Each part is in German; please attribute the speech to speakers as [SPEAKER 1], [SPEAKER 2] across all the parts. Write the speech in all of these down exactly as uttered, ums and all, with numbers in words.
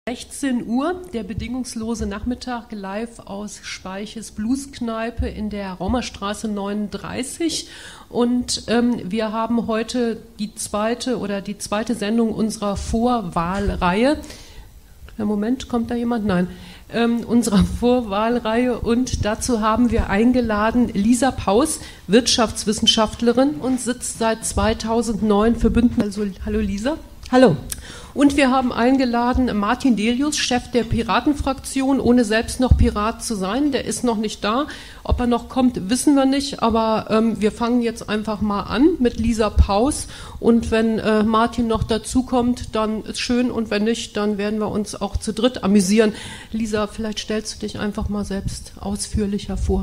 [SPEAKER 1] sechzehn Uhr, der bedingungslose Nachmittag live aus Speiches Blueskneipe in der Raumerstraße neununddreißig. Und ähm, wir haben heute die zweite oder die zweite Sendung unserer Vorwahlreihe. Im Moment, kommt da jemand? Nein. Ähm, unserer Vorwahlreihe, und dazu haben wir eingeladen Lisa Paus, Wirtschaftswissenschaftlerin und sitzt seit zweitausendneun für Bündnis. Also, hallo Lisa.
[SPEAKER 2] Hallo.
[SPEAKER 1] Und wir haben eingeladen Martin Delius, Chef der Piratenfraktion, ohne selbst noch Pirat zu sein. Der ist noch nicht da. Ob er noch kommt, wissen wir nicht. Aber ähm, wir fangen jetzt einfach mal an mit Lisa Paus. Und wenn äh, Martin noch dazukommt, dann ist schön. Und wenn nicht, dann werden wir uns auch zu dritt amüsieren. Lisa, vielleicht stellst du dich einfach mal selbst ausführlicher vor.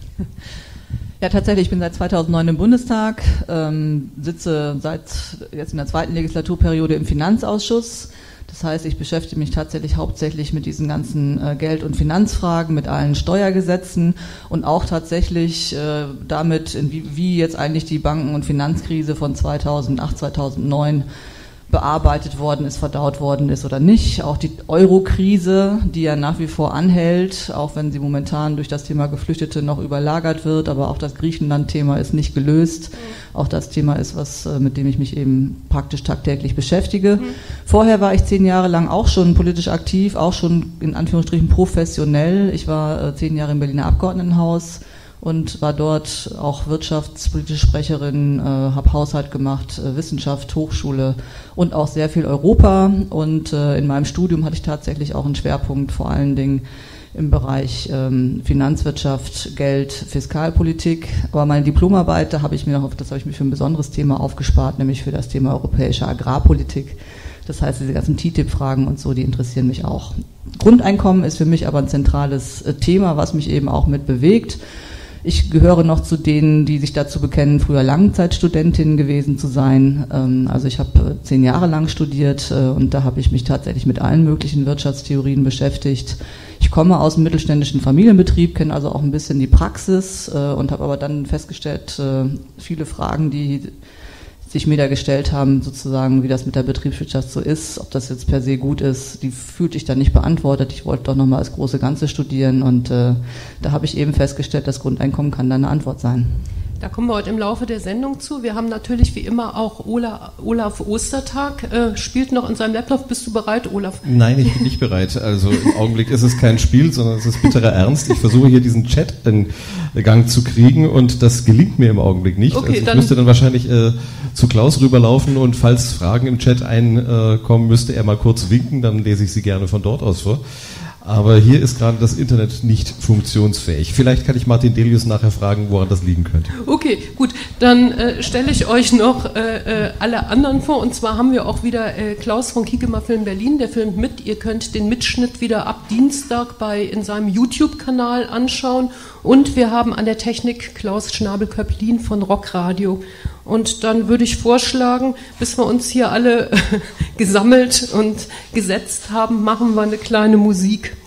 [SPEAKER 2] Ja, tatsächlich, ich bin seit zweitausendneun im Bundestag, ähm, sitze seit jetzt in der zweiten Legislaturperiode im Finanzausschuss. Das heißt, ich beschäftige mich tatsächlich hauptsächlich mit diesen ganzen äh, Geld- und Finanzfragen, mit allen Steuergesetzen und auch tatsächlich äh, damit, in wie, wie jetzt eigentlich die Banken- und Finanzkrise von zweitausendacht, zweitausendneun bearbeitet worden ist, verdaut worden ist oder nicht. Auch die Euro-Krise, die ja nach wie vor anhält, auch wenn sie momentan durch das Thema Geflüchtete noch überlagert wird, aber auch das Griechenland-Thema ist nicht gelöst. Mhm. Auch das Thema ist was, mit dem ich mich eben praktisch tagtäglich beschäftige. Mhm. Vorher war ich zehn Jahre lang auch schon politisch aktiv, auch schon in Anführungsstrichen professionell. Ich war zehn Jahre im Berliner Abgeordnetenhaus und war dort auch wirtschaftspolitische Sprecherin, äh, habe Haushalt gemacht, äh, Wissenschaft, Hochschule und auch sehr viel Europa. Und äh, in meinem Studium hatte ich tatsächlich auch einen Schwerpunkt, vor allen Dingen im Bereich ähm, Finanzwirtschaft, Geld, Fiskalpolitik. Aber meine Diplomarbeit, da habe ich mir noch, das habe ich mir für ein besonderes Thema aufgespart, nämlich für das Thema europäische Agrarpolitik. Das heißt, diese ganzen T T I P-Fragen und so, die interessieren mich auch. Grundeinkommen ist für mich aber ein zentrales äh, Thema, was mich eben auch mit bewegt. Ich gehöre noch zu denen, die sich dazu bekennen, früher Langzeitstudentin gewesen zu sein. Also ich habe zehn Jahre lang studiert und da habe ich mich tatsächlich mit allen möglichen Wirtschaftstheorien beschäftigt. Ich komme aus einem mittelständischen Familienbetrieb, kenne also auch ein bisschen die Praxis und habe aber dann festgestellt, viele Fragen, die sich mir da gestellt haben, sozusagen, wie das mit der Betriebswirtschaft so ist, ob das jetzt per se gut ist, die fühlte ich dann nicht beantwortet. Ich wollte doch nochmal das große Ganze studieren und äh, da habe ich eben festgestellt, das Grundeinkommen kann da eine Antwort sein.
[SPEAKER 1] Da kommen wir heute im Laufe der Sendung zu. Wir haben natürlich wie immer auch Olaf, Olaf Ostertag, äh, spielt noch in seinem Laptop. Bist du bereit, Olaf?
[SPEAKER 3] Nein, ich bin nicht bereit. Also im Augenblick ist es kein Spiel, sondern es ist bitterer Ernst. Ich versuche hier diesen Chat in Gang zu kriegen und das gelingt mir im Augenblick nicht.
[SPEAKER 1] Okay,
[SPEAKER 3] also ich
[SPEAKER 1] dann
[SPEAKER 3] müsste dann wahrscheinlich äh, zu Klaus rüberlaufen und falls Fragen im Chat einkommen, müsste er mal kurz winken, dann lese ich sie gerne von dort aus vor. Aber hier ist gerade das Internet nicht funktionsfähig. Vielleicht kann ich Martin Delius nachher fragen, woran das liegen könnte.
[SPEAKER 1] Okay, gut. Dann äh, stelle ich euch noch äh, alle anderen vor. Und zwar haben wir auch wieder äh, Klaus von Kikema Film Berlin, der filmt mit. Ihr könnt den Mitschnitt wieder ab Dienstag bei in seinem YouTube-Kanal anschauen. Und wir haben an der Technik Klaus Schnabel-Köpplin von Rockradio. Und dann würde ich vorschlagen, bis wir uns hier alle äh, gesammelt und gesetzt haben, machen wir eine kleine Musik.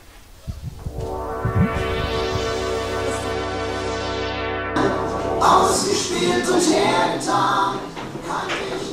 [SPEAKER 4] Ausgespielt und hergetan, kann ich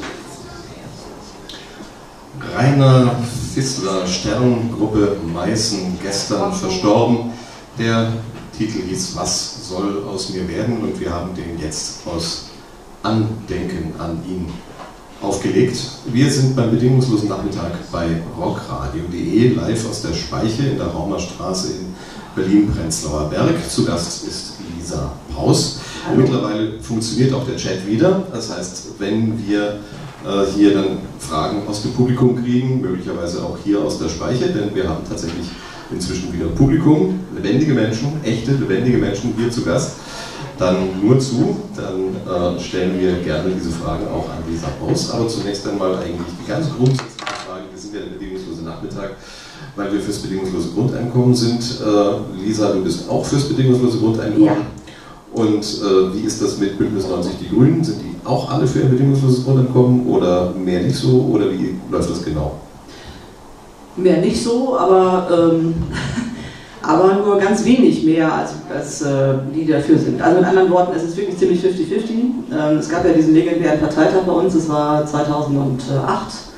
[SPEAKER 4] nichts mehr. Rainer Fissler, Sterngruppe Meißen, gestern verstorben. Der Titel hieß Was soll aus mir werden? Und wir haben den jetzt aus Andenken an ihn aufgelegt. Wir sind beim bedingungslosen Nachmittag bei rockradio punkt de, live aus der Speiche in der Raumerstraße in Berlin-Prenzlauer Berg. Zu Gast ist Lisa Paus. Mittlerweile funktioniert auch der Chat wieder. Das heißt, wenn wir äh, hier dann Fragen aus dem Publikum kriegen, möglicherweise auch hier aus der Speiche, denn wir haben tatsächlich inzwischen wieder Publikum, lebendige Menschen, echte lebendige Menschen hier zu Gast, dann nur zu, dann äh, stellen wir gerne diese Fragen auch an Lisa Paus. Aber zunächst einmal eigentlich die ganz grundsätzliche Frage, wir sind ja der bedingungslose Nachmittag, weil wir fürs bedingungslose Grundeinkommen sind. Äh, Lisa, du bist auch fürs bedingungslose Grundeinkommen. Ja. Und äh, wie ist das mit Bündnis neunzig Die Grünen? Sind die auch alle für ein bedingungsloses Grundeinkommen oder mehr nicht so? Oder wie läuft das genau?
[SPEAKER 5] Mehr nicht so, aber... Ähm aber nur ganz wenig mehr, als, als äh, die dafür sind. Also mit anderen Worten, es ist wirklich ziemlich fifty fifty. Ähm, es gab ja diesen legendären Parteitag bei uns, das war zweitausendacht,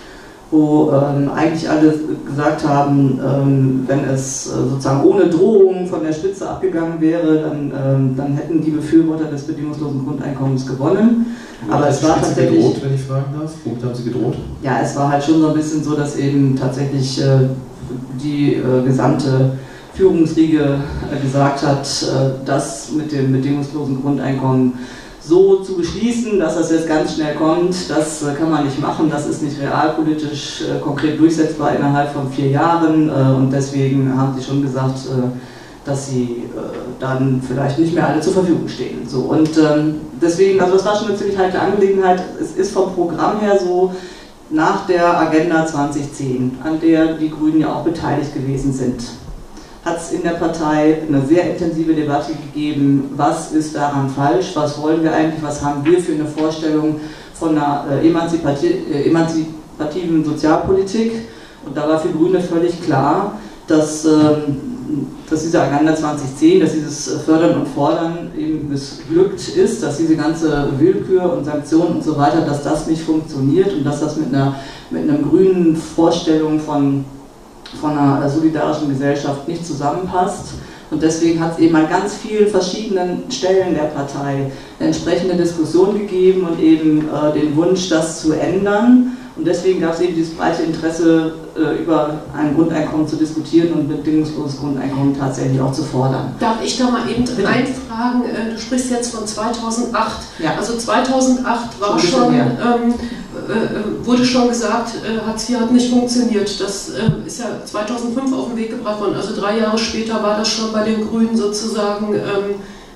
[SPEAKER 5] wo ähm, eigentlich alle gesagt haben, ähm, wenn es äh, sozusagen ohne Drohung von der Spitze abgegangen wäre, dann, ähm, dann hätten die Befürworter des bedingungslosen Grundeinkommens gewonnen.
[SPEAKER 4] Und
[SPEAKER 5] aber es war
[SPEAKER 4] Spitze
[SPEAKER 5] tatsächlich
[SPEAKER 4] gedroht, wenn ich fragen darf. Womit haben Sie gedroht?
[SPEAKER 5] Ja, es war halt schon so ein bisschen so, dass eben tatsächlich äh, die äh, gesamte Führungsriege äh, gesagt hat, äh, das mit dem bedingungslosen Grundeinkommen so zu beschließen, dass das jetzt ganz schnell kommt, das äh, kann man nicht machen, das ist nicht realpolitisch äh, konkret durchsetzbar innerhalb von vier Jahren äh, und deswegen haben sie schon gesagt, äh, dass sie äh, dann vielleicht nicht mehr alle zur Verfügung stehen. So, und ähm, deswegen, also das war schon eine ziemlich heikle Angelegenheit, es ist vom Programm her so, nach der Agenda zwanzig zehn, an der die Grünen ja auch beteiligt gewesen sind, hat es in der Partei eine sehr intensive Debatte gegeben, was ist daran falsch, was wollen wir eigentlich, was haben wir für eine Vorstellung von einer äh, emanzipati äh, emanzipativen Sozialpolitik. Und da war für Grüne völlig klar, dass, ähm, dass diese Agenda zwanzig zehn, dass dieses Fördern und Fordern eben missglückt ist, dass diese ganze Willkür und Sanktionen und so weiter, dass das nicht funktioniert und dass das mit einer, mit einer grünen Vorstellung von von einer solidarischen Gesellschaft nicht zusammenpasst. Und deswegen hat es eben an ganz vielen verschiedenen Stellen der Partei eine entsprechende Diskussion gegeben und eben äh, den Wunsch, das zu ändern. Und deswegen gab es eben dieses breite Interesse, äh, über ein Grundeinkommen zu diskutieren und ein bedingungsloses Grundeinkommen tatsächlich auch zu fordern.
[SPEAKER 1] Darf ich da mal eben
[SPEAKER 5] Bitte.
[SPEAKER 1] reinfragen? Du sprichst jetzt von zweitausendacht.
[SPEAKER 5] Ja.
[SPEAKER 1] Also zweitausendacht war
[SPEAKER 5] Schon
[SPEAKER 1] schon,
[SPEAKER 5] ein
[SPEAKER 1] ähm, äh, wurde schon gesagt, äh, Hartz vier hat nicht funktioniert. Das äh, ist ja zweitausendfünf auf den Weg gebracht worden. Also drei Jahre später war das schon bei den Grünen sozusagen, ähm,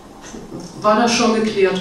[SPEAKER 1] war das schon geklärt.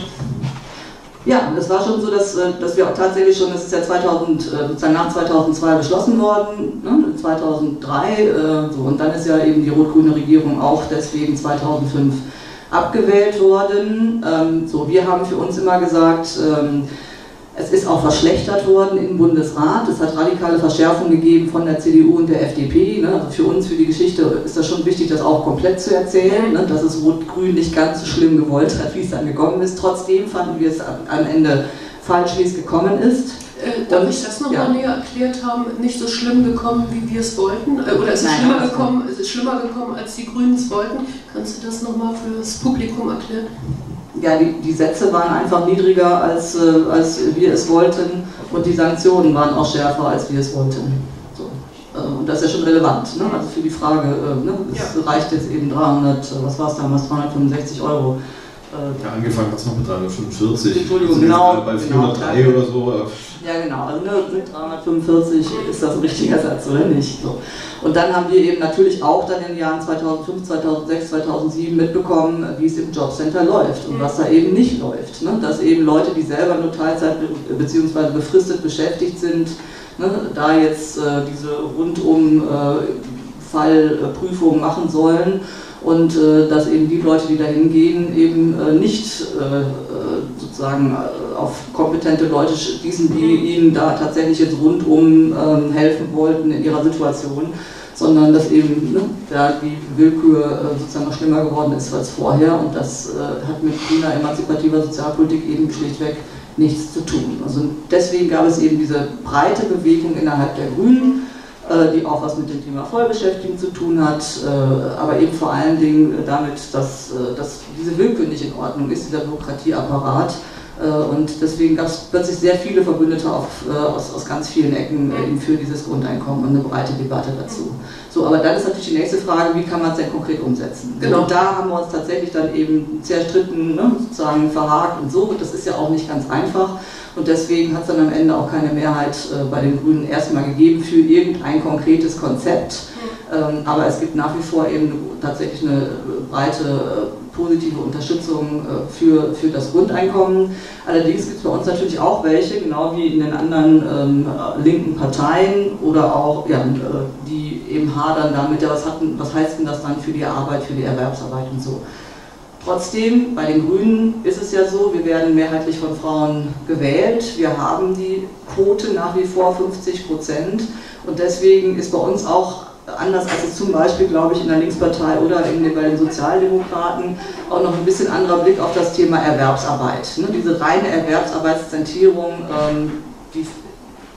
[SPEAKER 5] Ja, und das war schon so, dass, dass wir auch tatsächlich schon, das ist ja zweitausend, sozusagen nach zweitausendzwei beschlossen worden, ne, zweitausenddrei, äh, so, und dann ist ja eben die rot-grüne Regierung auch deswegen zweitausendfünf abgewählt worden. Ähm, so, wir haben für uns immer gesagt, ähm, es ist auch verschlechtert worden im Bundesrat. Es hat radikale Verschärfungen gegeben von der C D U und der F D P. Ne? Also für uns, für die Geschichte, ist das schon wichtig, das auch komplett zu erzählen, ne? Dass es Rot-Grün nicht ganz so schlimm gewollt hat, wie es dann gekommen ist. Trotzdem fanden wir es am Ende falsch, wie es gekommen ist.
[SPEAKER 1] Äh, darf ich das nochmal
[SPEAKER 5] ja.
[SPEAKER 1] näher erklärt haben? Nicht so schlimm gekommen, wie wir es wollten? Äh, oder ist es,
[SPEAKER 5] Nein,
[SPEAKER 1] schlimmer gekommen, ist es schlimmer gekommen, als die Grünen es wollten? Kannst du das nochmal für das Publikum erklären?
[SPEAKER 5] Ja, die, die Sätze waren einfach niedriger, als, äh, als wir es wollten, und die Sanktionen waren auch schärfer, als wir es wollten. So. Äh, und das ist ja schon relevant, ne? Also für die Frage, äh, ne? Es ja. reicht jetzt eben dreihundert, was war es damals, dreihundertfünfundsechzig Euro. Äh,
[SPEAKER 4] ja, angefangen hat es noch mit dreihundertfünfundvierzig.
[SPEAKER 5] Entschuldigung, genau.
[SPEAKER 4] Bei vierhundertdrei genau. oder so.
[SPEAKER 5] Ja, genau, also mit dreihundertfünfundvierzig ist das ein richtiger Satz, oder nicht? So. Und dann haben wir eben natürlich auch dann in den Jahren zweitausendfünf, zweitausendsechs, zweitausendsieben mitbekommen, wie es im Jobcenter läuft und was da eben nicht läuft. Ne? Dass eben Leute, die selber nur Teilzeit bzw. befristet beschäftigt sind, ne, da jetzt äh, diese rundum äh, Fallprüfung machen sollen. Und äh, dass eben die Leute, die da hingehen, eben äh, nicht äh, sozusagen äh, auf kompetente Leute schließen, die ihnen da tatsächlich jetzt rundum äh, helfen wollten in ihrer Situation, sondern dass eben ne, da die Willkür äh, sozusagen noch schlimmer geworden ist als vorher, und das äh, hat mit grüner emanzipativer Sozialpolitik eben schlichtweg nichts zu tun. Also deswegen gab es eben diese breite Bewegung innerhalb der Grünen, die auch was mit dem Thema Vollbeschäftigung zu tun hat, aber eben vor allen Dingen damit, dass, dass diese Willkür nicht in Ordnung ist, dieser Bürokratieapparat. Und deswegen gab es plötzlich sehr viele Verbündete auf, aus, aus ganz vielen Ecken eben für dieses Grundeinkommen und eine breite Debatte dazu. So, aber dann ist natürlich die nächste Frage, wie kann man es denn konkret umsetzen? Genau. Und da haben wir uns tatsächlich dann eben zerstritten, ne, sozusagen verhakt und so. Das ist ja auch nicht ganz einfach. Und deswegen hat es dann am Ende auch keine Mehrheit äh, bei den Grünen erstmal gegeben für irgendein konkretes Konzept. Ähm, aber es gibt nach wie vor eben tatsächlich eine breite äh, positive Unterstützung äh, für, für das Grundeinkommen. Allerdings gibt es bei uns natürlich auch welche, genau wie in den anderen ähm, linken Parteien oder auch, ja, äh, die eben hadern damit, ja, was, hatten, was heißt denn das dann für die Arbeit, für die Erwerbsarbeit und so. Trotzdem, bei den Grünen ist es ja so, wir werden mehrheitlich von Frauen gewählt. Wir haben die Quote nach wie vor fünfzig Prozent. Und deswegen ist bei uns auch, anders als es zum Beispiel, glaube ich, in der Linkspartei oder in, bei den Sozialdemokraten, auch noch ein bisschen anderer Blick auf das Thema Erwerbsarbeit. Ne? Diese reine Erwerbsarbeitszentrierung, ähm, die,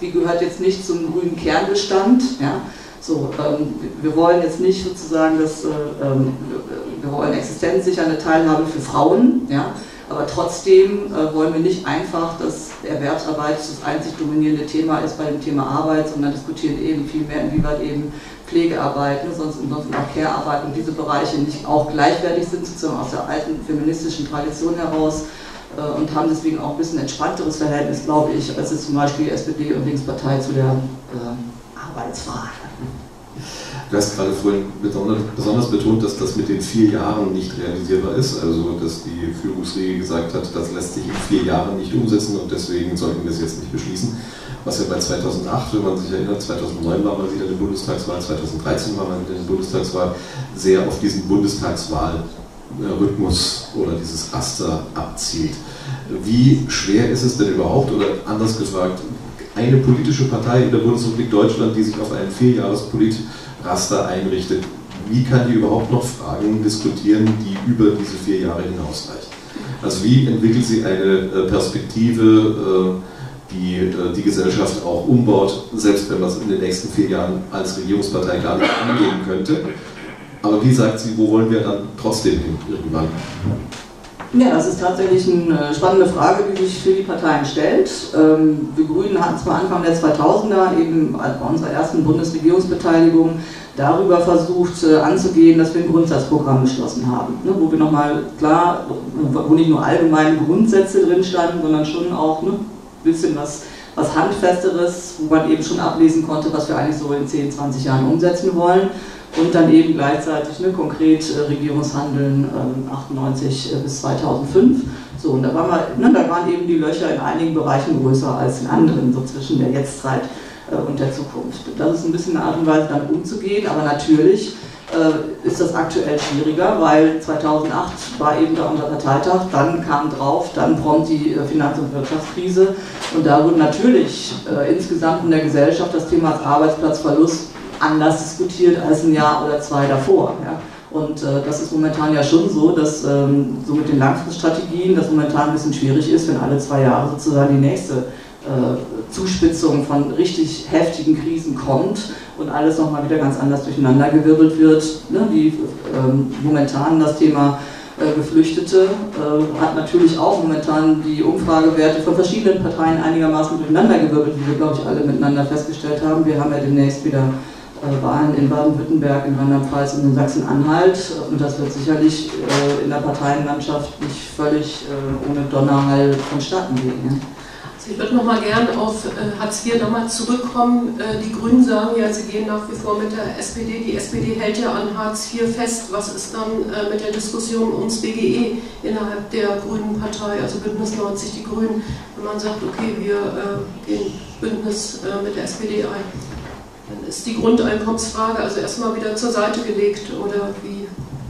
[SPEAKER 5] die gehört jetzt nicht zum grünen Kernbestand. Ja? So, ähm, wir wollen jetzt nicht sozusagen, dass, äh, ähm, wir wollen existenzsichernde Teilhabe für Frauen, ja? Aber trotzdem äh, wollen wir nicht einfach, dass Erwerbsarbeit das einzig dominierende Thema ist bei dem Thema Arbeit, sondern diskutieren eben viel mehr, inwieweit eben Pflegearbeit, ne, sonst ansonsten auch Care-Arbeit und diese Bereiche nicht auch gleichwertig sind, sozusagen aus der alten feministischen Tradition heraus äh, und haben deswegen auch ein bisschen entspannteres Verhältnis, glaube ich, als es zum Beispiel S P D und Linkspartei zu der äh, Arbeitsfrage.
[SPEAKER 4] Du hast gerade vorhin besonders betont, dass das mit den vier Jahren nicht realisierbar ist, also dass die Führungsriege gesagt hat, das lässt sich in vier Jahren nicht umsetzen und deswegen sollten wir es jetzt nicht beschließen. Was ja bei zweitausendacht, wenn man sich erinnert, zweitausendneun war mal wieder eine Bundestagswahl, zweitausenddreizehn war mal wieder eine Bundestagswahl, sehr auf diesen Bundestagswahlrhythmus oder dieses Raster abzielt. Wie schwer ist es denn überhaupt, oder anders gefragt, eine politische Partei in der Bundesrepublik Deutschland, die sich auf einen Vierjahres-Politraster einrichtet, wie kann die überhaupt noch Fragen diskutieren, die über diese vier Jahre hinausreichen? Also wie entwickelt sie eine Perspektive, die die Gesellschaft auch umbaut, selbst wenn man es in den nächsten vier Jahren als Regierungspartei gar nicht angehen könnte? Aber wie sagt sie, wo wollen wir dann trotzdem hin irgendwann?
[SPEAKER 5] Ja, das ist tatsächlich eine spannende Frage, die sich für die Parteien stellt. Wir Grünen hatten zwar Anfang der zweitausender eben bei unserer ersten Bundesregierungsbeteiligung darüber versucht anzugehen, dass wir ein Grundsatzprogramm beschlossen haben, wo wir nochmal klar, wo nicht nur allgemeine Grundsätze drin standen, sondern schon auch ein bisschen was, was Handfesteres, wo man eben schon ablesen konnte, was wir eigentlich so in zehn, zwanzig Jahren umsetzen wollen. Und dann eben gleichzeitig ne, konkret äh, Regierungshandeln ähm, achtundneunzig äh, bis zweitausendfünf. So, und da, war mal, ne, da waren eben die Löcher in einigen Bereichen größer als in anderen, so zwischen der Jetztzeit äh, und der Zukunft. Das ist ein bisschen eine Art und Weise, damit umzugehen, aber natürlich äh, ist das aktuell schwieriger, weil zweitausendacht war eben da unser Parteitag, dann kam drauf, dann prompt die äh, Finanz- und Wirtschaftskrise und da wurde natürlich äh, insgesamt in der Gesellschaft das Thema Arbeitsplatzverlust anders diskutiert als ein Jahr oder zwei davor. Ja. Und äh, das ist momentan ja schon so, dass ähm, so mit den Langfriststrategien das momentan ein bisschen schwierig ist, wenn alle zwei Jahre sozusagen die nächste äh, Zuspitzung von richtig heftigen Krisen kommt und alles nochmal wieder ganz anders durcheinandergewirbelt wird. Ne. Die, ähm, momentan das Thema äh, Geflüchtete äh, hat natürlich auch momentan die Umfragewerte von verschiedenen Parteien einigermaßen durcheinandergewirbelt, wie wir, glaube ich, alle miteinander festgestellt haben. Wir haben ja demnächst wieder Wahlen in Baden-Württemberg, in Rheinland-Pfalz und in Sachsen-Anhalt. Und das wird sicherlich äh, in der Parteienlandschaft nicht völlig äh, ohne Donnerhall vonstatten gehen. Ja?
[SPEAKER 1] Also ich würde noch mal gern auf äh, Hartz vier nochmal zurückkommen. Äh, die Grünen sagen ja, sie gehen nach wie vor mit der S P D. Die S P D hält ja an Hartz vier fest. Was ist dann äh, mit der Diskussion ums B G E innerhalb der Grünen Partei, also Bündnis neunzig Die Grünen, wenn man sagt, okay, wir äh, gehen Bündnis äh, mit der S P D ein? Dann ist die Grundeinkommensfrage also erstmal wieder zur Seite gelegt, oder wie?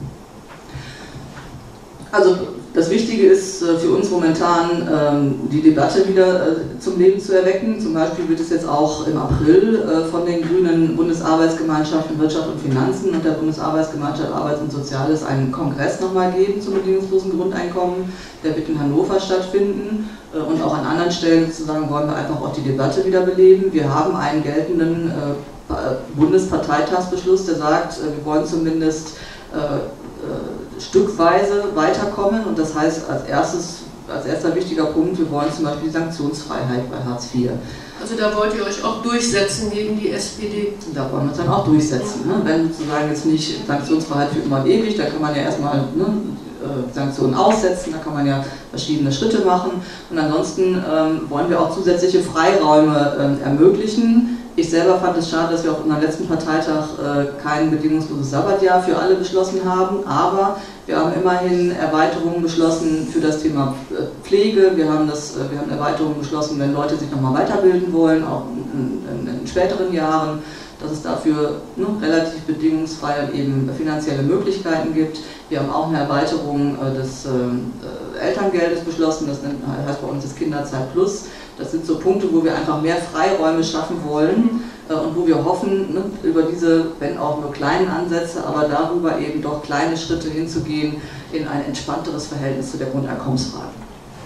[SPEAKER 5] Also das Wichtige ist für uns momentan, die Debatte wieder zum Leben zu erwecken. Zum Beispiel wird es jetzt auch im April von den Grünen Bundesarbeitsgemeinschaften Wirtschaft und Finanzen und der Bundesarbeitsgemeinschaft Arbeit und Soziales einen Kongress nochmal geben zum bedingungslosen Grundeinkommen. Der wird in Hannover stattfinden. Und auch an anderen Stellen sozusagen wollen wir einfach auch die Debatte wiederbeleben. Wir haben einen geltenden äh, Bundesparteitagsbeschluss, der sagt, äh, wir wollen zumindest äh, äh, stückweise weiterkommen. Und das heißt, als, erstes, als erster wichtiger Punkt, wir wollen zum Beispiel die Sanktionsfreiheit bei Hartz vier.
[SPEAKER 1] Also da wollt ihr euch auch durchsetzen gegen die S P D?
[SPEAKER 5] Da wollen wir uns dann auch durchsetzen. Ne? Wenn sozusagen jetzt nicht Sanktionsfreiheit für immer und ewig, da kann man ja erstmal ne, Sanktionen aussetzen, da kann man ja verschiedene Schritte machen. Und ansonsten ähm, wollen wir auch zusätzliche Freiräume ähm, ermöglichen. Ich selber fand es schade, dass wir auf unserem letzten Parteitag äh, kein bedingungsloses Sabbatjahr für alle beschlossen haben, aber wir haben immerhin Erweiterungen beschlossen für das Thema Pflege, wir haben, das, wir haben Erweiterungen beschlossen, wenn Leute sich nochmal weiterbilden wollen, auch in, in, in späteren Jahren, dass es dafür ne, relativ bedingungsfrei eben finanzielle Möglichkeiten gibt. Wir haben auch eine Erweiterung äh, des äh, Elterngeldes beschlossen, das heißt bei uns das Kinderzeit Plus. Das sind so Punkte, wo wir einfach mehr Freiräume schaffen wollen äh, und wo wir hoffen, ne, über diese, wenn auch nur kleinen Ansätze, aber darüber eben doch kleine Schritte hinzugehen in ein entspannteres Verhältnis zu der Grundeinkommensfrage.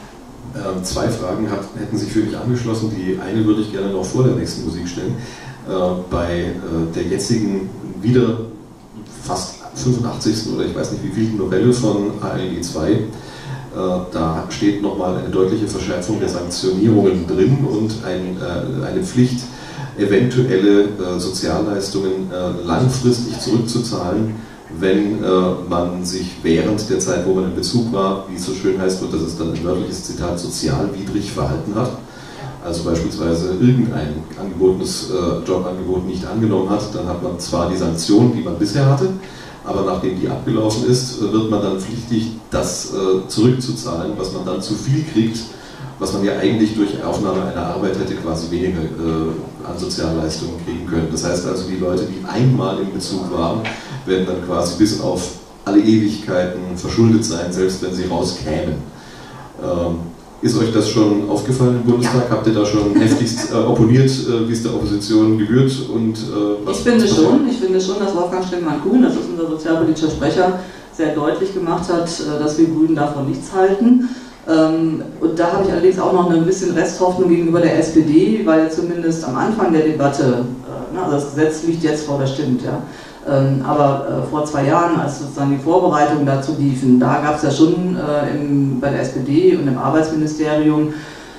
[SPEAKER 4] Äh, zwei Fragen hat, hätten sich für mich angeschlossen. Die eine würde ich gerne noch vor der nächsten Musik stellen. Äh, bei äh, der jetzigen wieder fast fünfundachtzigsten oder ich weiß nicht wie vielen Novelle von A L G zwei, äh, da steht nochmal eine deutliche Verschärfung der Sanktionierungen drin und ein, äh, eine Pflicht, eventuelle äh, Sozialleistungen äh, langfristig zurückzuzahlen, wenn äh, man sich während der Zeit, wo man in Bezug war, wie es so schön heißt, und das ist dann ein wörtliches Zitat, sozialwidrig verhalten hat. Also beispielsweise irgendein angebotenes äh, Jobangebot nicht angenommen hat, dann hat man zwar die Sanktion, die man bisher hatte, aber nachdem die abgelaufen ist, wird man dann pflichtig, das äh, zurückzuzahlen, was man dann zu viel kriegt, was man ja eigentlich durch Aufnahme einer Arbeit hätte quasi weniger äh, an Sozialleistungen kriegen können. Das heißt also, die Leute, die einmal im Bezug waren, werden dann quasi bis auf alle Ewigkeiten verschuldet sein, selbst wenn sie rauskämen. Ähm, ist euch das schon aufgefallen im Bundestag? Ja. Habt ihr da schon heftigst äh, opponiert, äh, wie es der Opposition gebührt? Und, äh, was
[SPEAKER 5] ich finde schon, ich finde schon, dass Wolfgang Stengmann-Kuhn, das ist unser sozialpolitischer Sprecher, sehr deutlich gemacht hat, dass wir Grünen davon nichts halten. Und da habe ich allerdings auch noch ein bisschen Resthoffnung gegenüber der S P D, weil ja zumindest am Anfang der Debatte, also das Gesetz liegt jetzt vor, das stimmt, ja. Aber vor zwei Jahren, als sozusagen die Vorbereitungen dazu liefen, da gab es ja schon im, bei der S P D und im Arbeitsministerium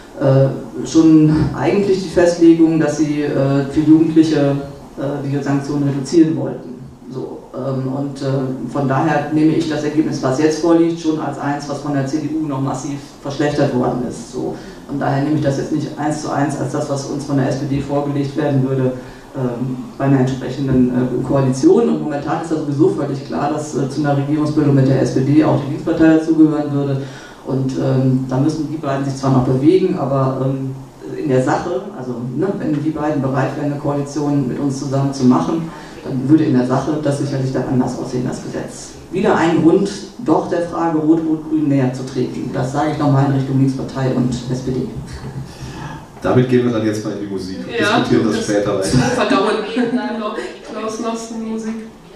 [SPEAKER 5] schon eigentlich die Festlegung, dass sie für Jugendliche die Sanktionen reduzieren wollten. So, ähm, und äh, von daher nehme ich das Ergebnis, was jetzt vorliegt, schon als eins, was von der C D U noch massiv verschlechtert worden ist. So. Und daher nehme ich das jetzt nicht eins zu eins als das, was uns von der S P D vorgelegt werden würde, ähm, bei einer entsprechenden äh, Koalition. Und momentan ist da sowieso völlig klar, dass äh, zu einer Regierungsbildung mit der S P D auch die Linkspartei dazugehören würde. Und ähm, da müssen die beiden sich zwar noch bewegen, aber ähm, in der Sache, also ne, wenn die beiden bereit wären, eine Koalition mit uns zusammen zu machen, dann würde in der Sache das sicherlich dann anders aussehen, das Gesetz. Wieder ein Grund, doch der Frage Rot-Rot-Grün näher zu treten. Das sage ich nochmal in Richtung Linkspartei und S P D.
[SPEAKER 4] Damit gehen wir dann jetzt mal in die Musik und
[SPEAKER 1] ja,
[SPEAKER 4] diskutieren das, das später weiter.
[SPEAKER 1] Verdauen. Genau. Klaus, machst du Musik?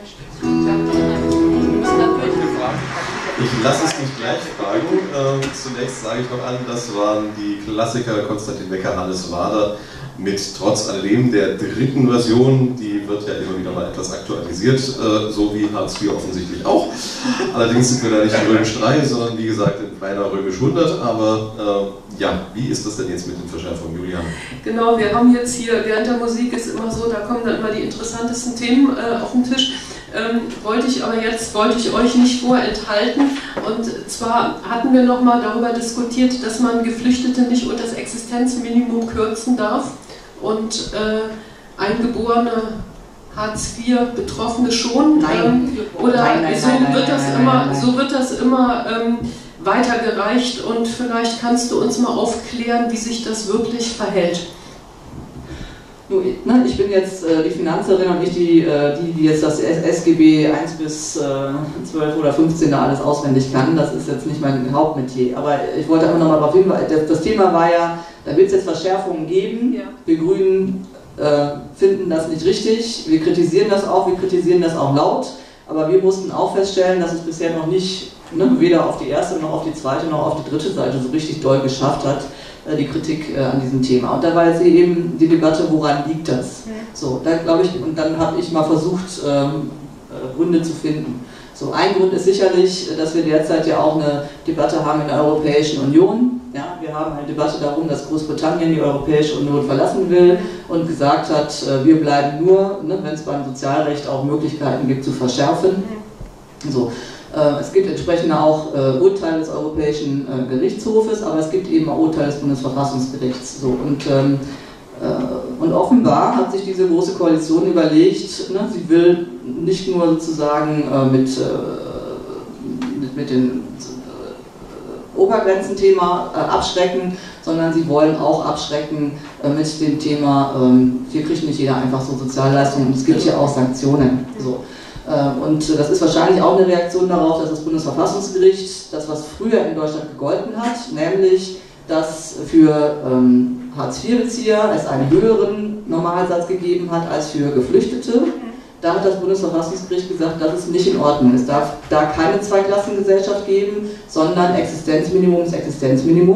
[SPEAKER 4] Ich lasse es mich gleich fragen. Ähm, zunächst sage ich noch an, das waren die Klassiker Konstantin Wecker, Hannes Wader mit Trotz alledem der dritten Version. Die wird ja immer wieder mal etwas aktualisiert, äh, so wie Hartz vier offensichtlich auch. Allerdings sind wir da nicht in Römisch drei, sondern wie gesagt in beinahe Römisch hundert. Aber äh, ja, wie ist das denn jetzt mit den Verschärfungen, Julian?
[SPEAKER 1] Genau, wir haben jetzt hier, während der Musik ist immer so, da kommen dann immer die interessantesten Themen äh, auf den Tisch. Ähm, wollte ich aber jetzt, wollte ich euch nicht vorenthalten. Und zwar hatten wir nochmal darüber diskutiert, dass man Geflüchtete nicht unter das Existenzminimum kürzen darf und äh, eingeborene Hartz vier Betroffene schon.
[SPEAKER 5] Nein.
[SPEAKER 1] Ähm, oder
[SPEAKER 5] nein, nein,
[SPEAKER 1] so,
[SPEAKER 5] nein,
[SPEAKER 1] wird
[SPEAKER 5] nein,
[SPEAKER 1] das
[SPEAKER 5] nein,
[SPEAKER 1] immer,
[SPEAKER 5] nein, nein.
[SPEAKER 1] so wird das immer ähm, weitergereicht und vielleicht kannst du uns mal aufklären, wie sich das wirklich verhält.
[SPEAKER 5] Ich bin jetzt äh, die Finanzerin und nicht die, äh, die, die jetzt das S G B eins bis zwölf oder fünfzehn da alles auswendig kann. Das ist jetzt nicht mein Hauptmetier. Aber ich wollte einfach nochmal darauf hinweisen, das, das Thema war ja, da wird es jetzt Verschärfungen geben. Ja. Wir Grünen äh, finden das nicht richtig. Wir kritisieren das auch, wir kritisieren das auch laut. Aber wir mussten auch feststellen, dass es bisher noch nicht, ne, weder auf die erste noch auf die zweite noch auf die dritte Seite so richtig doll geschafft hat, die Kritik äh, an diesem Thema. Und da war jetzt eben die Debatte, woran liegt das? Ja. So, da glaube ich, und dann habe ich mal versucht, ähm, äh, Gründe zu finden. So, ein Grund ist sicherlich, dass wir derzeit ja auch eine Debatte haben in der Europäischen Union. Ja, wir haben eine Debatte darum, dass Großbritannien die Europäische Union verlassen will und gesagt hat, äh, wir bleiben nur, ne, wenn es beim Sozialrecht auch Möglichkeiten gibt, zu verschärfen. Ja. So. Es gibt entsprechend auch äh, Urteile des Europäischen äh, Gerichtshofes, aber es gibt eben auch Urteile des Bundesverfassungsgerichts. So. Und, ähm, äh, und offenbar hat sich diese große Koalition überlegt, ne, sie will nicht nur sozusagen äh, mit, äh, mit, mit dem äh, Obergrenzenthema äh, abschrecken, sondern sie wollen auch abschrecken äh, mit dem Thema, äh, hier kriegt nicht jeder einfach so Sozialleistungen und es gibt ja auch Sanktionen. So. Und das ist wahrscheinlich auch eine Reaktion darauf, dass das Bundesverfassungsgericht das, was früher in Deutschland gegolten hat, nämlich, dass für ähm, Hartz vier Bezieher es einen höheren Normalsatz gegeben hat als für Geflüchtete. Da hat das Bundesverfassungsgericht gesagt, das ist nicht in Ordnung. Es darf da keine Zweiklassengesellschaft geben, sondern Existenzminimum ist Existenzminimum. Und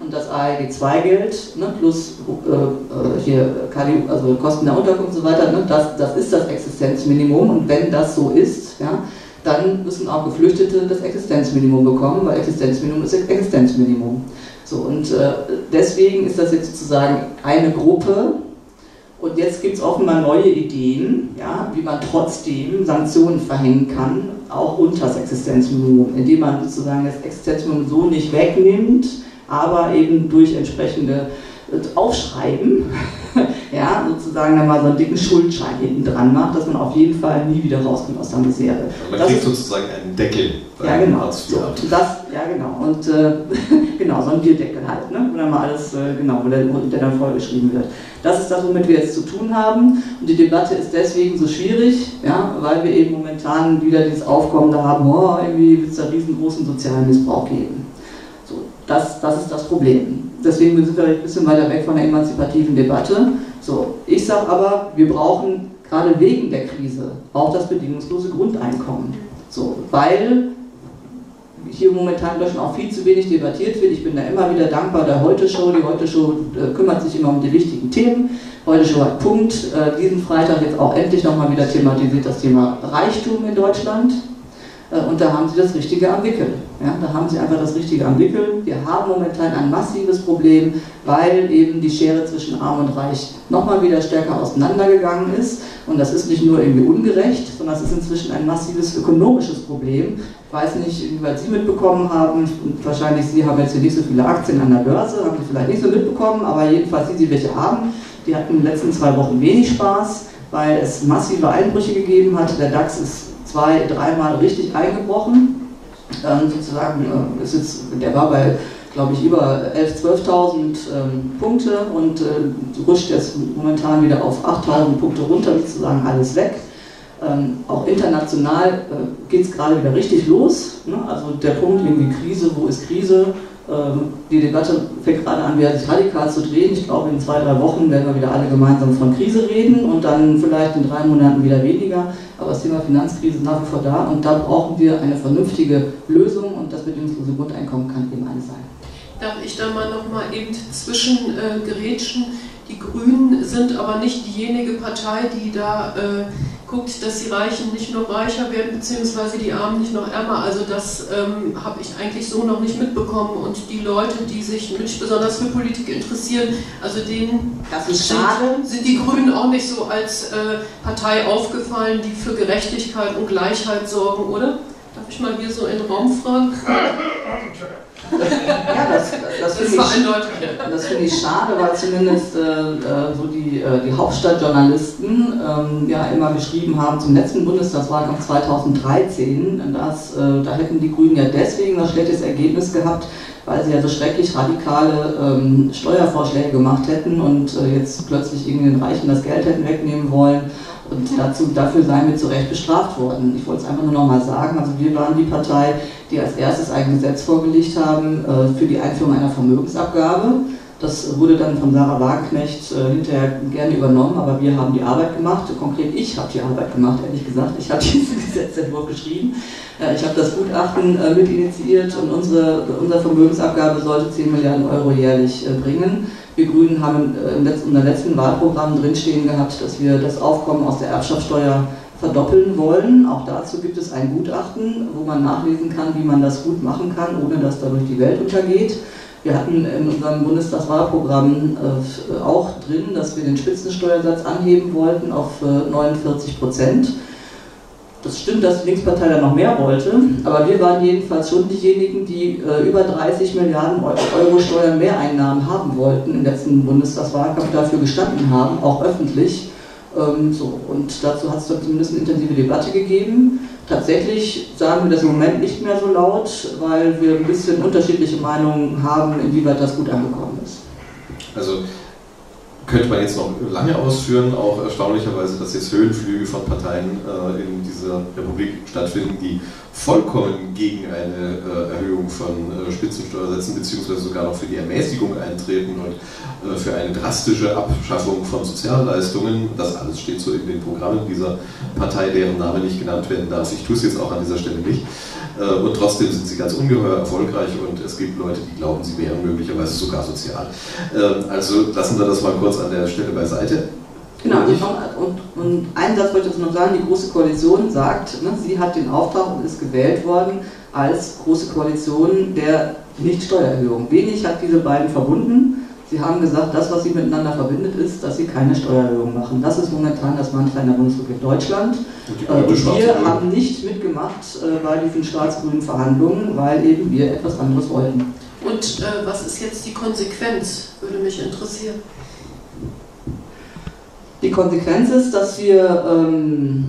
[SPEAKER 5] und das A R G zwei Geld, ne, plus äh, hier K D U, also Kosten der Unterkunft und so weiter, ne, das, das ist das Existenzminimum, und wenn das so ist, ja, dann müssen auch Geflüchtete das Existenzminimum bekommen, weil Existenzminimum ist Existenzminimum. So, und äh, deswegen ist das jetzt sozusagen eine Gruppe, und jetzt gibt es offenbar neue Ideen, ja, wie man trotzdem Sanktionen verhängen kann, auch unter das Existenzminimum, indem man sozusagen das Existenzminimum so nicht wegnimmt, aber eben durch entsprechende Aufschreiben, ja, sozusagen dann mal so einen dicken Schuldschein hinten dran macht, dass man auf jeden Fall nie wieder rauskommt aus der Misere.
[SPEAKER 4] Man
[SPEAKER 5] das
[SPEAKER 4] kriegt
[SPEAKER 5] ist,
[SPEAKER 4] sozusagen einen Deckel bei
[SPEAKER 5] ja, genau.
[SPEAKER 4] Hartz vier.
[SPEAKER 5] So, das, ja, genau. Und äh, genau, so ein Bierdeckel halt, ne? Wo dann mal alles, äh, genau, wo der, wo der dann vorgeschrieben wird. Das ist das, womit wir jetzt zu tun haben. Und die Debatte ist deswegen so schwierig, ja, weil wir eben momentan wieder dieses Aufkommen da haben, oh, irgendwie wird es da riesengroßen sozialen Missbrauch geben. So, das, das ist das Problem. Deswegen sind wir ein bisschen weiter weg von der emanzipativen Debatte. So, ich sage aber, wir brauchen gerade wegen der Krise auch das bedingungslose Grundeinkommen. So, weil hier momentan in Deutschland auch viel zu wenig debattiert wird. Ich bin da immer wieder dankbar der Heute-Show. Die Heute-Show äh, kümmert sich immer um die wichtigen Themen. Heute-Show hat Punkt. Äh, diesen Freitag jetzt auch endlich nochmal wieder thematisiert das Thema Reichtum in Deutschland. Und da haben sie das Richtige am Wickel. Ja, da haben sie einfach das Richtige am Wickel. Wir haben momentan ein massives Problem, weil eben die Schere zwischen Arm und Reich nochmal wieder stärker auseinandergegangen ist. Und das ist nicht nur irgendwie ungerecht, sondern es ist inzwischen ein massives ökonomisches Problem. Ich weiß nicht, inwieweit Sie mitbekommen haben, und wahrscheinlich Sie haben jetzt hier nicht so viele Aktien an der Börse, haben Sie vielleicht nicht so mitbekommen, aber jedenfalls die, die welche haben, die hatten in den letzten zwei Wochen wenig Spaß, weil es massive Einbrüche gegeben hat. Der DAX ist zwei, dreimal richtig eingebrochen. Ähm, sozusagen, äh, ist jetzt, der war bei, glaube ich, über elftausend, zwölftausend ähm, Punkte und äh, rutscht jetzt momentan wieder auf achttausend Punkte runter, sozusagen alles weg. Ähm, auch international äh, geht es gerade wieder richtig los. Ne? Also der Punkt, irgendwie Krise, wo ist Krise? Ähm, die Debatte fängt gerade an, wieder sich radikal zu drehen. Ich glaube, in zwei, drei Wochen werden wir wieder alle gemeinsam von Krise reden und dann vielleicht in drei Monaten wieder weniger. Aber das Thema Finanzkrise ist nach wie vor da, und da brauchen wir eine vernünftige Lösung, und das bedingungslose Grundeinkommen kann eben eine sein.
[SPEAKER 1] Darf ich da mal noch mal eben zwischen äh, gerätschen? Die Grünen sind aber nicht diejenige Partei, die da äh, guckt, dass die Reichen nicht noch reicher werden, beziehungsweise die Armen nicht noch ärmer. Also das ähm, habe ich eigentlich so noch nicht mitbekommen. Und die Leute, die sich nicht besonders für Politik interessieren, also denen
[SPEAKER 5] das ist
[SPEAKER 1] sind,
[SPEAKER 5] schade.
[SPEAKER 1] sind die Grünen auch nicht so als äh, Partei aufgefallen, die für Gerechtigkeit und Gleichheit sorgen, oder? Darf ich mal hier so in den Raum fragen?
[SPEAKER 5] Ja, das, das,
[SPEAKER 1] das,
[SPEAKER 5] finde ich, das finde ich schade, weil zumindest äh, so die, äh, die Hauptstadtjournalisten ähm, ja immer geschrieben haben zum letzten Bundestagswahlkampf zweitausenddreizehn, dass, äh, da hätten die Grünen ja deswegen ein schlechtes Ergebnis gehabt, weil sie ja so schrecklich radikale ähm, Steuervorschläge gemacht hätten und äh, jetzt plötzlich irgendwie den Reichen das Geld hätten wegnehmen wollen. Und dazu, dafür seien wir zu Recht bestraft worden. Ich wollte es einfach nur noch mal sagen, also wir waren die Partei, die als erstes ein Gesetz vorgelegt haben äh, für die Einführung einer Vermögensabgabe. Das wurde dann von Sarah Wagenknecht äh, hinterher gerne übernommen, aber wir haben die Arbeit gemacht. Konkret ich habe die Arbeit gemacht, ehrlich gesagt. Ich habe diesen Gesetzentwurf geschrieben. Äh, ich habe das Gutachten äh, mit initiiert, und unsere, unsere Vermögensabgabe sollte zehn Milliarden Euro jährlich äh, bringen. Wir Grünen haben in unserem letzten Wahlprogramm drinstehen gehabt, dass wir das Aufkommen aus der Erbschaftssteuer verdoppeln wollen. Auch dazu gibt es ein Gutachten, wo man nachlesen kann, wie man das gut machen kann, ohne dass dadurch die Welt untergeht. Wir hatten in unserem Bundestagswahlprogramm äh, auch drin, dass wir den Spitzensteuersatz anheben wollten auf äh, neunundvierzig Prozent. Das stimmt, dass die Linkspartei da noch mehr wollte, aber wir waren jedenfalls schon diejenigen, die äh, über dreißig Milliarden Euro Steuermehreinnahmen haben wollten im letzten Bundestagswahlkampf, dafür gestanden haben, auch öffentlich. Ähm, so. Und dazu hat es dann zumindest eine intensive Debatte gegeben. Tatsächlich sagen wir das im Moment nicht mehr so laut, weil wir ein bisschen unterschiedliche Meinungen haben, inwieweit das gut angekommen ist.
[SPEAKER 4] Also könnte man jetzt noch lange ausführen, auch erstaunlicherweise, dass jetzt Höhenflüge von Parteien äh, in dieser Republik stattfinden, die vollkommen gegen eine äh, Erhöhung von äh, Spitzensteuersätzen beziehungsweise sogar noch für die Ermäßigung eintreten und äh, für eine drastische Abschaffung von Sozialleistungen. Das alles steht so in den Programmen dieser Partei, deren Name nicht genannt werden darf. Ich tue es jetzt auch an dieser Stelle nicht. Äh, und trotzdem sind sie ganz ungeheuer erfolgreich und es gibt Leute, die glauben, sie wären möglicherweise sogar sozial. Äh, also lassen wir das mal kurz an der Stelle beiseite.
[SPEAKER 5] Genau, und, und einen Satz wollte ich jetzt noch sagen, die Große Koalition sagt, ne, sie hat den Auftrag und ist gewählt worden als Große Koalition der Nicht-Steuererhöhung. Wenig hat diese beiden verbunden. Sie haben gesagt, das, was sie miteinander verbindet, ist, dass sie keine Steuererhöhung machen. Das ist momentan das Mantra in der Bundesrepublik Deutschland. Und, und wir haben nicht mitgemacht äh, bei diesen schwarz-grünen Verhandlungen, weil eben wir etwas anderes wollten.
[SPEAKER 1] Und äh, was ist jetzt die Konsequenz, würde mich interessieren.
[SPEAKER 5] Die Konsequenz ist, dass wir ähm,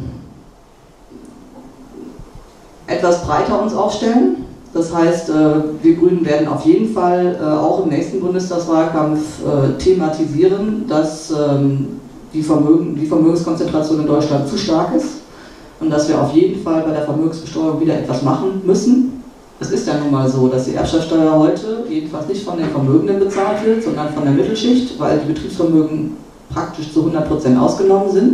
[SPEAKER 5] etwas breiter uns aufstellen. Das heißt, äh, wir Grünen werden auf jeden Fall äh, auch im nächsten Bundestagswahlkampf äh, thematisieren, dass ähm, die, Vermögen, die Vermögenskonzentration in Deutschland zu stark ist und dass wir auf jeden Fall bei der Vermögensbesteuerung wieder etwas machen müssen. Es ist ja nun mal so, dass die Erbschaftssteuer heute jedenfalls nicht von den Vermögenden bezahlt wird, sondern von der Mittelschicht, weil die Betriebsvermögen praktisch zu hundert Prozent ausgenommen sind.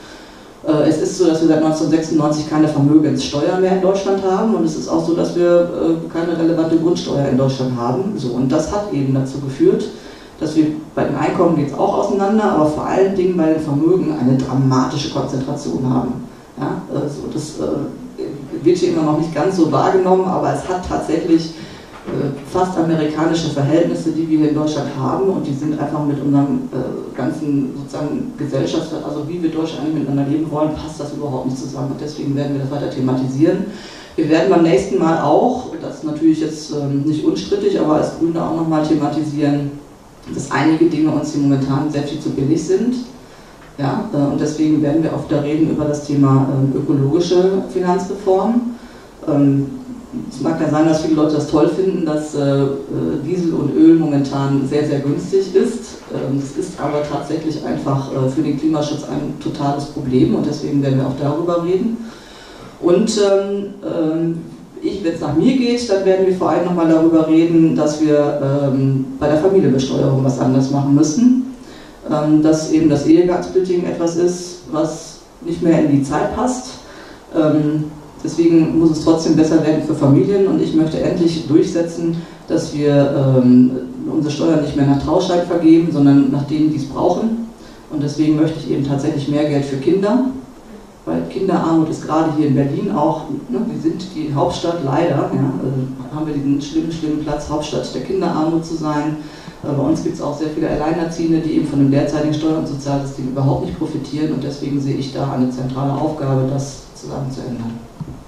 [SPEAKER 5] Es ist so, dass wir seit neunzehnhundertsechsundneunzig keine Vermögenssteuer mehr in Deutschland haben und es ist auch so, dass wir keine relevante Grundsteuer in Deutschland haben. So, und das hat eben dazu geführt, dass wir bei den Einkommen geht es auch auseinander, aber vor allen Dingen bei den Vermögen eine dramatische Konzentration haben. Ja, also das wird hier immer noch nicht ganz so wahrgenommen, aber es hat tatsächlich fast amerikanische Verhältnisse, die wir hier in Deutschland haben und die sind einfach mit unserem äh, ganzen sozusagen Gesellschafts-, also wie wir Deutsche eigentlich miteinander leben wollen, passt das überhaupt nicht zusammen und deswegen werden wir das weiter thematisieren. Wir werden beim nächsten Mal auch, das ist natürlich jetzt ähm, nicht unstrittig, aber als Grüne auch nochmal thematisieren, dass einige Dinge uns hier momentan sehr viel zu billig sind. Ja, äh, und deswegen werden wir auch wieder reden über das Thema äh, ökologische Finanzreform. Ähm, Es mag ja sein, dass viele Leute das toll finden, dass äh, Diesel und Öl momentan sehr, sehr günstig ist. Ähm, das ist aber tatsächlich einfach äh, für den Klimaschutz ein totales Problem und deswegen werden wir auch darüber reden. Und ähm, ich, wenn es nach mir geht, dann werden wir vor allem nochmal darüber reden, dass wir ähm, bei der Familienbesteuerung was anders machen müssen. Ähm, dass eben das Ehegattensplitting etwas ist, was nicht mehr in die Zeit passt. Ähm, Deswegen muss es trotzdem besser werden für Familien und ich möchte endlich durchsetzen, dass wir ähm, unsere Steuern nicht mehr nach Trauschein vergeben, sondern nach denen, die es brauchen. Und deswegen möchte ich eben tatsächlich mehr Geld für Kinder, weil Kinderarmut ist gerade hier in Berlin auch, ne, wir sind die Hauptstadt leider, ja, äh, haben wir diesen schlimmen, schlimmen Platz, Hauptstadt der Kinderarmut zu sein. Äh, bei uns gibt es auch sehr viele Alleinerziehende, die eben von dem derzeitigen Steuer- und Sozialsystem überhaupt nicht profitieren und deswegen sehe ich da eine zentrale Aufgabe, das zusammen zu ändern.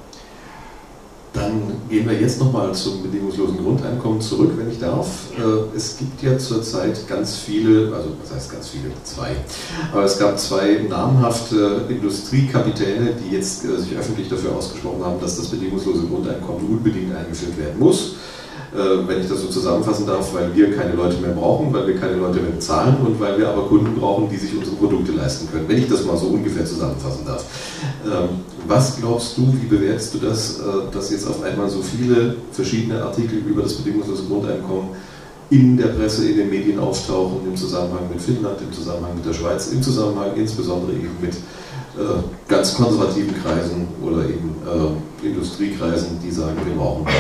[SPEAKER 4] Dann gehen wir jetzt nochmal zum bedingungslosen Grundeinkommen zurück, wenn ich darf. Es gibt ja zurzeit ganz viele, also was heißt ganz viele? Zwei. Aber es gab zwei namhafte Industriekapitäne, die jetzt sich öffentlich dafür ausgesprochen haben, dass das bedingungslose Grundeinkommen unbedingt eingeführt werden muss. Wenn ich das so zusammenfassen darf, weil wir keine Leute mehr brauchen, weil wir keine Leute mehr bezahlen und weil wir aber Kunden brauchen, die sich unsere Produkte leisten können, wenn ich das mal so ungefähr zusammenfassen darf. Was glaubst du, wie bewertest du das, dass jetzt auf einmal so viele verschiedene Artikel über das bedingungslose Grundeinkommen in der Presse, in den Medien auftauchen, im Zusammenhang mit Finnland, im Zusammenhang mit der Schweiz, im Zusammenhang insbesondere eben mit äh, ganz konservativen Kreisen oder eben äh, Industriekreisen, die sagen, wir brauchen das?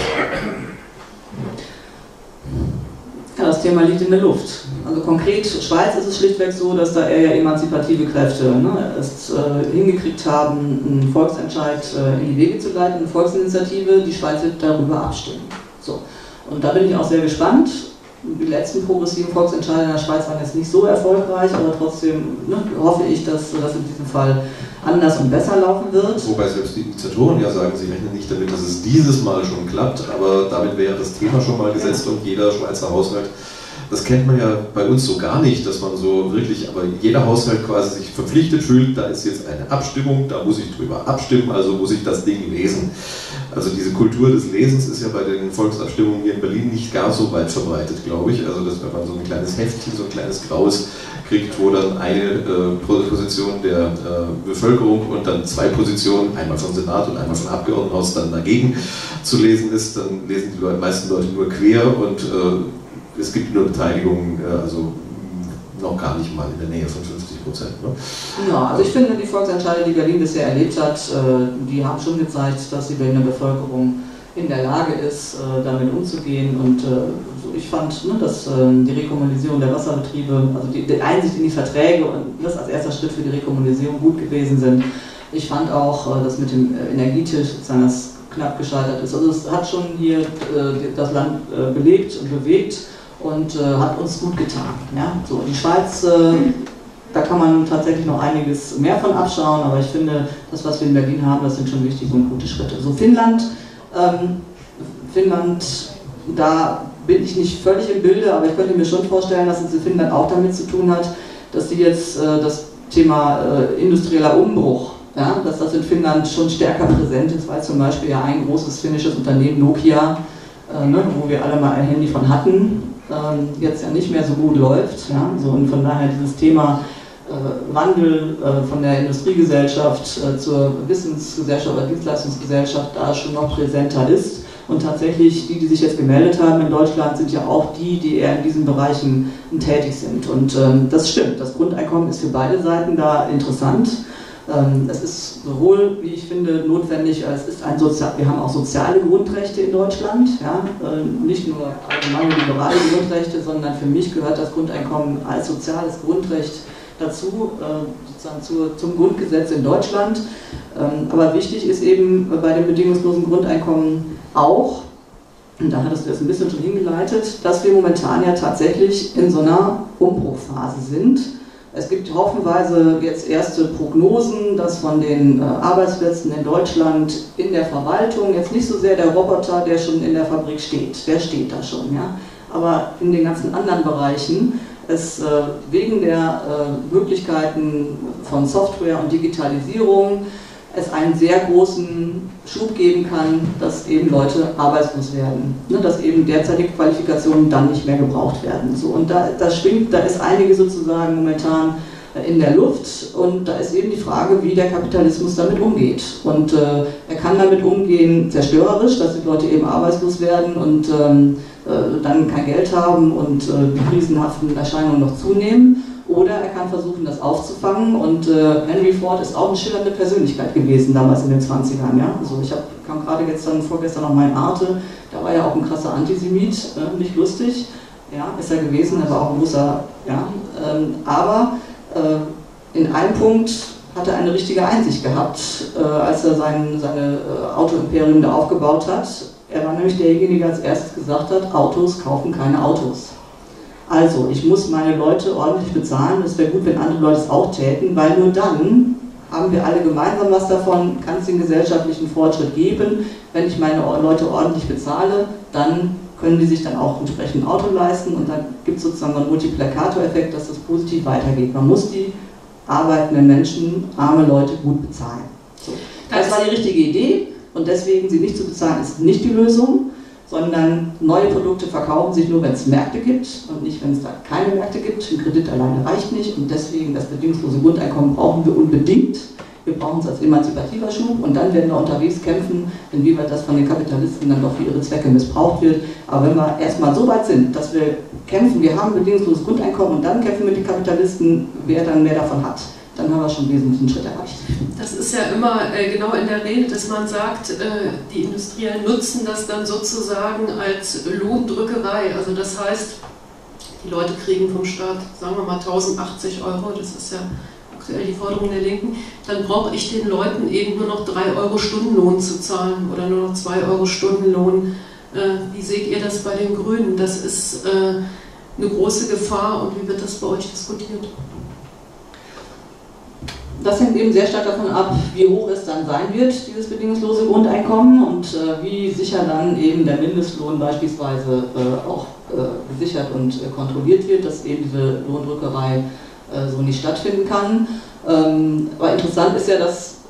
[SPEAKER 5] Ja, das Thema liegt in der Luft. Also konkret, Schweiz ist es schlichtweg so, dass da eher emanzipative Kräfte ne, es äh, hingekriegt haben, einen Volksentscheid äh, in die Wege zu leiten, eine Volksinitiative, die Schweiz wird darüber abstimmen. So. Und da bin ich auch sehr gespannt. Die letzten progressiven Volksentscheide in der Schweiz waren jetzt nicht so erfolgreich, aber trotzdem ne, hoffe ich, dass das in diesem Fall anders und besser laufen wird.
[SPEAKER 4] Wobei selbst die Initiatoren ja sagen, sie rechnen nicht damit, dass es dieses Mal schon klappt, aber damit wäre das Thema schon mal gesetzt und jeder Schweizer Haushalt, das kennt man ja bei uns so gar nicht, dass man so wirklich, aber jeder Haushalt quasi sich verpflichtet fühlt, da ist jetzt eine Abstimmung, da muss ich drüber abstimmen, also muss ich das Ding lesen. Also diese Kultur des Lesens ist ja bei den Volksabstimmungen hier in Berlin nicht gar so weit verbreitet, glaube ich. Also dass wenn man so ein kleines Heftchen, so ein kleines graues kriegt, wo dann eine äh, Position der äh, Bevölkerung und dann zwei Positionen, einmal vom Senat und einmal vom Abgeordnetenhaus, dann dagegen zu lesen ist, dann lesen die Leute, meisten Leute nur quer und äh, es gibt nur Beteiligungen, äh, also noch gar nicht mal in der Nähe von fünfzig Prozent. Ne?
[SPEAKER 5] Ja, also ich finde, die Volksentscheide, die Berlin bisher erlebt hat, äh, die haben schon gezeigt, dass die Berliner Bevölkerung in der Lage ist, äh, damit umzugehen. Und äh, ich fand, ne, dass äh, die Rekommunalisierung der Wasserbetriebe, also die, die Einsicht in die Verträge und das als erster Schritt für die Rekommunalisierung gut gewesen sind. Ich fand auch, äh, dass mit dem äh, Energietisch sozusagen das knapp gescheitert ist. Also es hat schon hier äh, das Land äh, belebt und bewegt und äh, hat uns gut getan. Ja? So, die Schweiz, äh, da kann man tatsächlich noch einiges mehr von abschauen, aber ich finde, das, was wir in Berlin haben, das sind schon wichtige und gute Schritte. So Finnland, ähm, Finnland, da bin ich nicht völlig im Bilde, aber ich könnte mir schon vorstellen, dass es in Finnland auch damit zu tun hat, dass die jetzt äh, das Thema äh, industrieller Umbruch, ja, dass das in Finnland schon stärker präsent ist, weil zum Beispiel ja ein großes finnisches Unternehmen, Nokia, äh, ne, wo wir alle mal ein Handy von hatten, äh, jetzt ja nicht mehr so gut läuft. Ja, so, und von daher dieses Thema äh, Wandel äh, von der Industriegesellschaft äh, zur Wissensgesellschaft oder Dienstleistungsgesellschaft da schon noch präsenter ist. Und tatsächlich, die, die sich jetzt gemeldet haben in Deutschland, sind ja auch die, die eher in diesen Bereichen tätig sind. Und ähm, das stimmt, das Grundeinkommen ist für beide Seiten da interessant. Ähm, es ist sowohl, wie ich finde, notwendig, es ist ein Sozial wir haben auch soziale Grundrechte in Deutschland, ja? äh, nicht nur allgemeine liberale Grundrechte, sondern für mich gehört das Grundeinkommen als soziales Grundrecht dazu, äh, sozusagen zu, zum Grundgesetz in Deutschland. Ähm, aber wichtig ist eben bei dem bedingungslosen Grundeinkommen auch, und da hattest du jetzt ein bisschen schon hingeleitet, dass wir momentan ja tatsächlich in so einer Umbruchphase sind. Es gibt haufenweise jetzt erste Prognosen, dass von den äh, Arbeitsplätzen in Deutschland in der Verwaltung, jetzt nicht so sehr der Roboter, der schon in der Fabrik steht, der steht da schon, ja, aber in den ganzen anderen Bereichen es äh, wegen der äh, Möglichkeiten von Software und Digitalisierung es einen sehr großen Schub geben kann, dass eben Leute arbeitslos werden, ne, dass eben derzeitige Qualifikationen dann nicht mehr gebraucht werden. So, und da, da schwingt, da ist einige sozusagen momentan äh, in der Luft und da ist eben die Frage, wie der Kapitalismus damit umgeht. Und äh, er kann damit umgehen zerstörerisch, dass die Leute eben arbeitslos werden und ähm, äh, dann kein Geld haben und äh, die krisenhaften Erscheinungen noch zunehmen. Oder er kann versuchen, das aufzufangen. Und äh, Henry Ford ist auch eine schillernde Persönlichkeit gewesen, damals in den zwanzigern. Ja? Also ich hab, kam gerade gestern, vorgestern noch mal in Arte, da war ja auch ein krasser Antisemit, äh, nicht lustig. Ja, ist er gewesen, er war auch ein großer, ja. Ähm, aber äh, in einem Punkt hat er eine richtige Einsicht gehabt, äh, als er sein seine äh, Autoimperium da aufgebaut hat. Er war nämlich derjenige, der als erstes gesagt hat, Autos kaufen keine Autos. Also, ich muss meine Leute ordentlich bezahlen, es wäre gut, wenn andere Leute es auch täten, weil nur dann haben wir alle gemeinsam was davon, kann es den gesellschaftlichen Fortschritt geben. Wenn ich meine Leute ordentlich bezahle, dann können die sich dann auch entsprechend ein Auto leisten und dann gibt es sozusagen einen Multiplikatoreffekt, dass das positiv weitergeht. Man muss die arbeitenden Menschen, arme Leute gut bezahlen. So. Das war die richtige Idee und deswegen sie nicht zu bezahlen ist nicht die Lösung, sondern neue Produkte verkaufen sich nur, wenn es Märkte gibt und nicht, wenn es da keine Märkte gibt. Ein Kredit alleine reicht nicht und deswegen das bedingungslose Grundeinkommen brauchen wir unbedingt. Wir brauchen es als emanzipativer Schub und dann werden wir unterwegs kämpfen, inwieweit das von den Kapitalisten dann doch für ihre Zwecke missbraucht wird. Aber wenn wir erstmal so weit sind, dass wir kämpfen, wir haben ein bedingungsloses Grundeinkommen und dann kämpfen mit den Kapitalisten, wer dann mehr davon hat, dann haben wir schon einen wesentlichen Schritt erreicht.
[SPEAKER 1] Das ist ja immer äh, genau in der Rede, dass man sagt, äh, die Industriellen nutzen das dann sozusagen als Lohndrückerei. Also das heißt, die Leute kriegen vom Staat, sagen wir mal, tausendachtzig Euro, das ist ja aktuell die Forderung der Linken, dann brauche ich den Leuten eben nur noch drei Euro Stundenlohn zu zahlen oder nur noch zwei Euro Stundenlohn. Äh, wie seht ihr das bei den Grünen? Das ist äh, eine große Gefahr und wie wird das bei euch diskutiert?
[SPEAKER 5] Das hängt eben sehr stark davon ab, wie hoch es dann sein wird, dieses bedingungslose Grundeinkommen und äh, wie sicher dann eben der Mindestlohn beispielsweise äh, auch äh, gesichert und äh, kontrolliert wird, dass eben diese Lohndrückerei äh, so nicht stattfinden kann. Ähm, aber interessant ist ja, dass äh,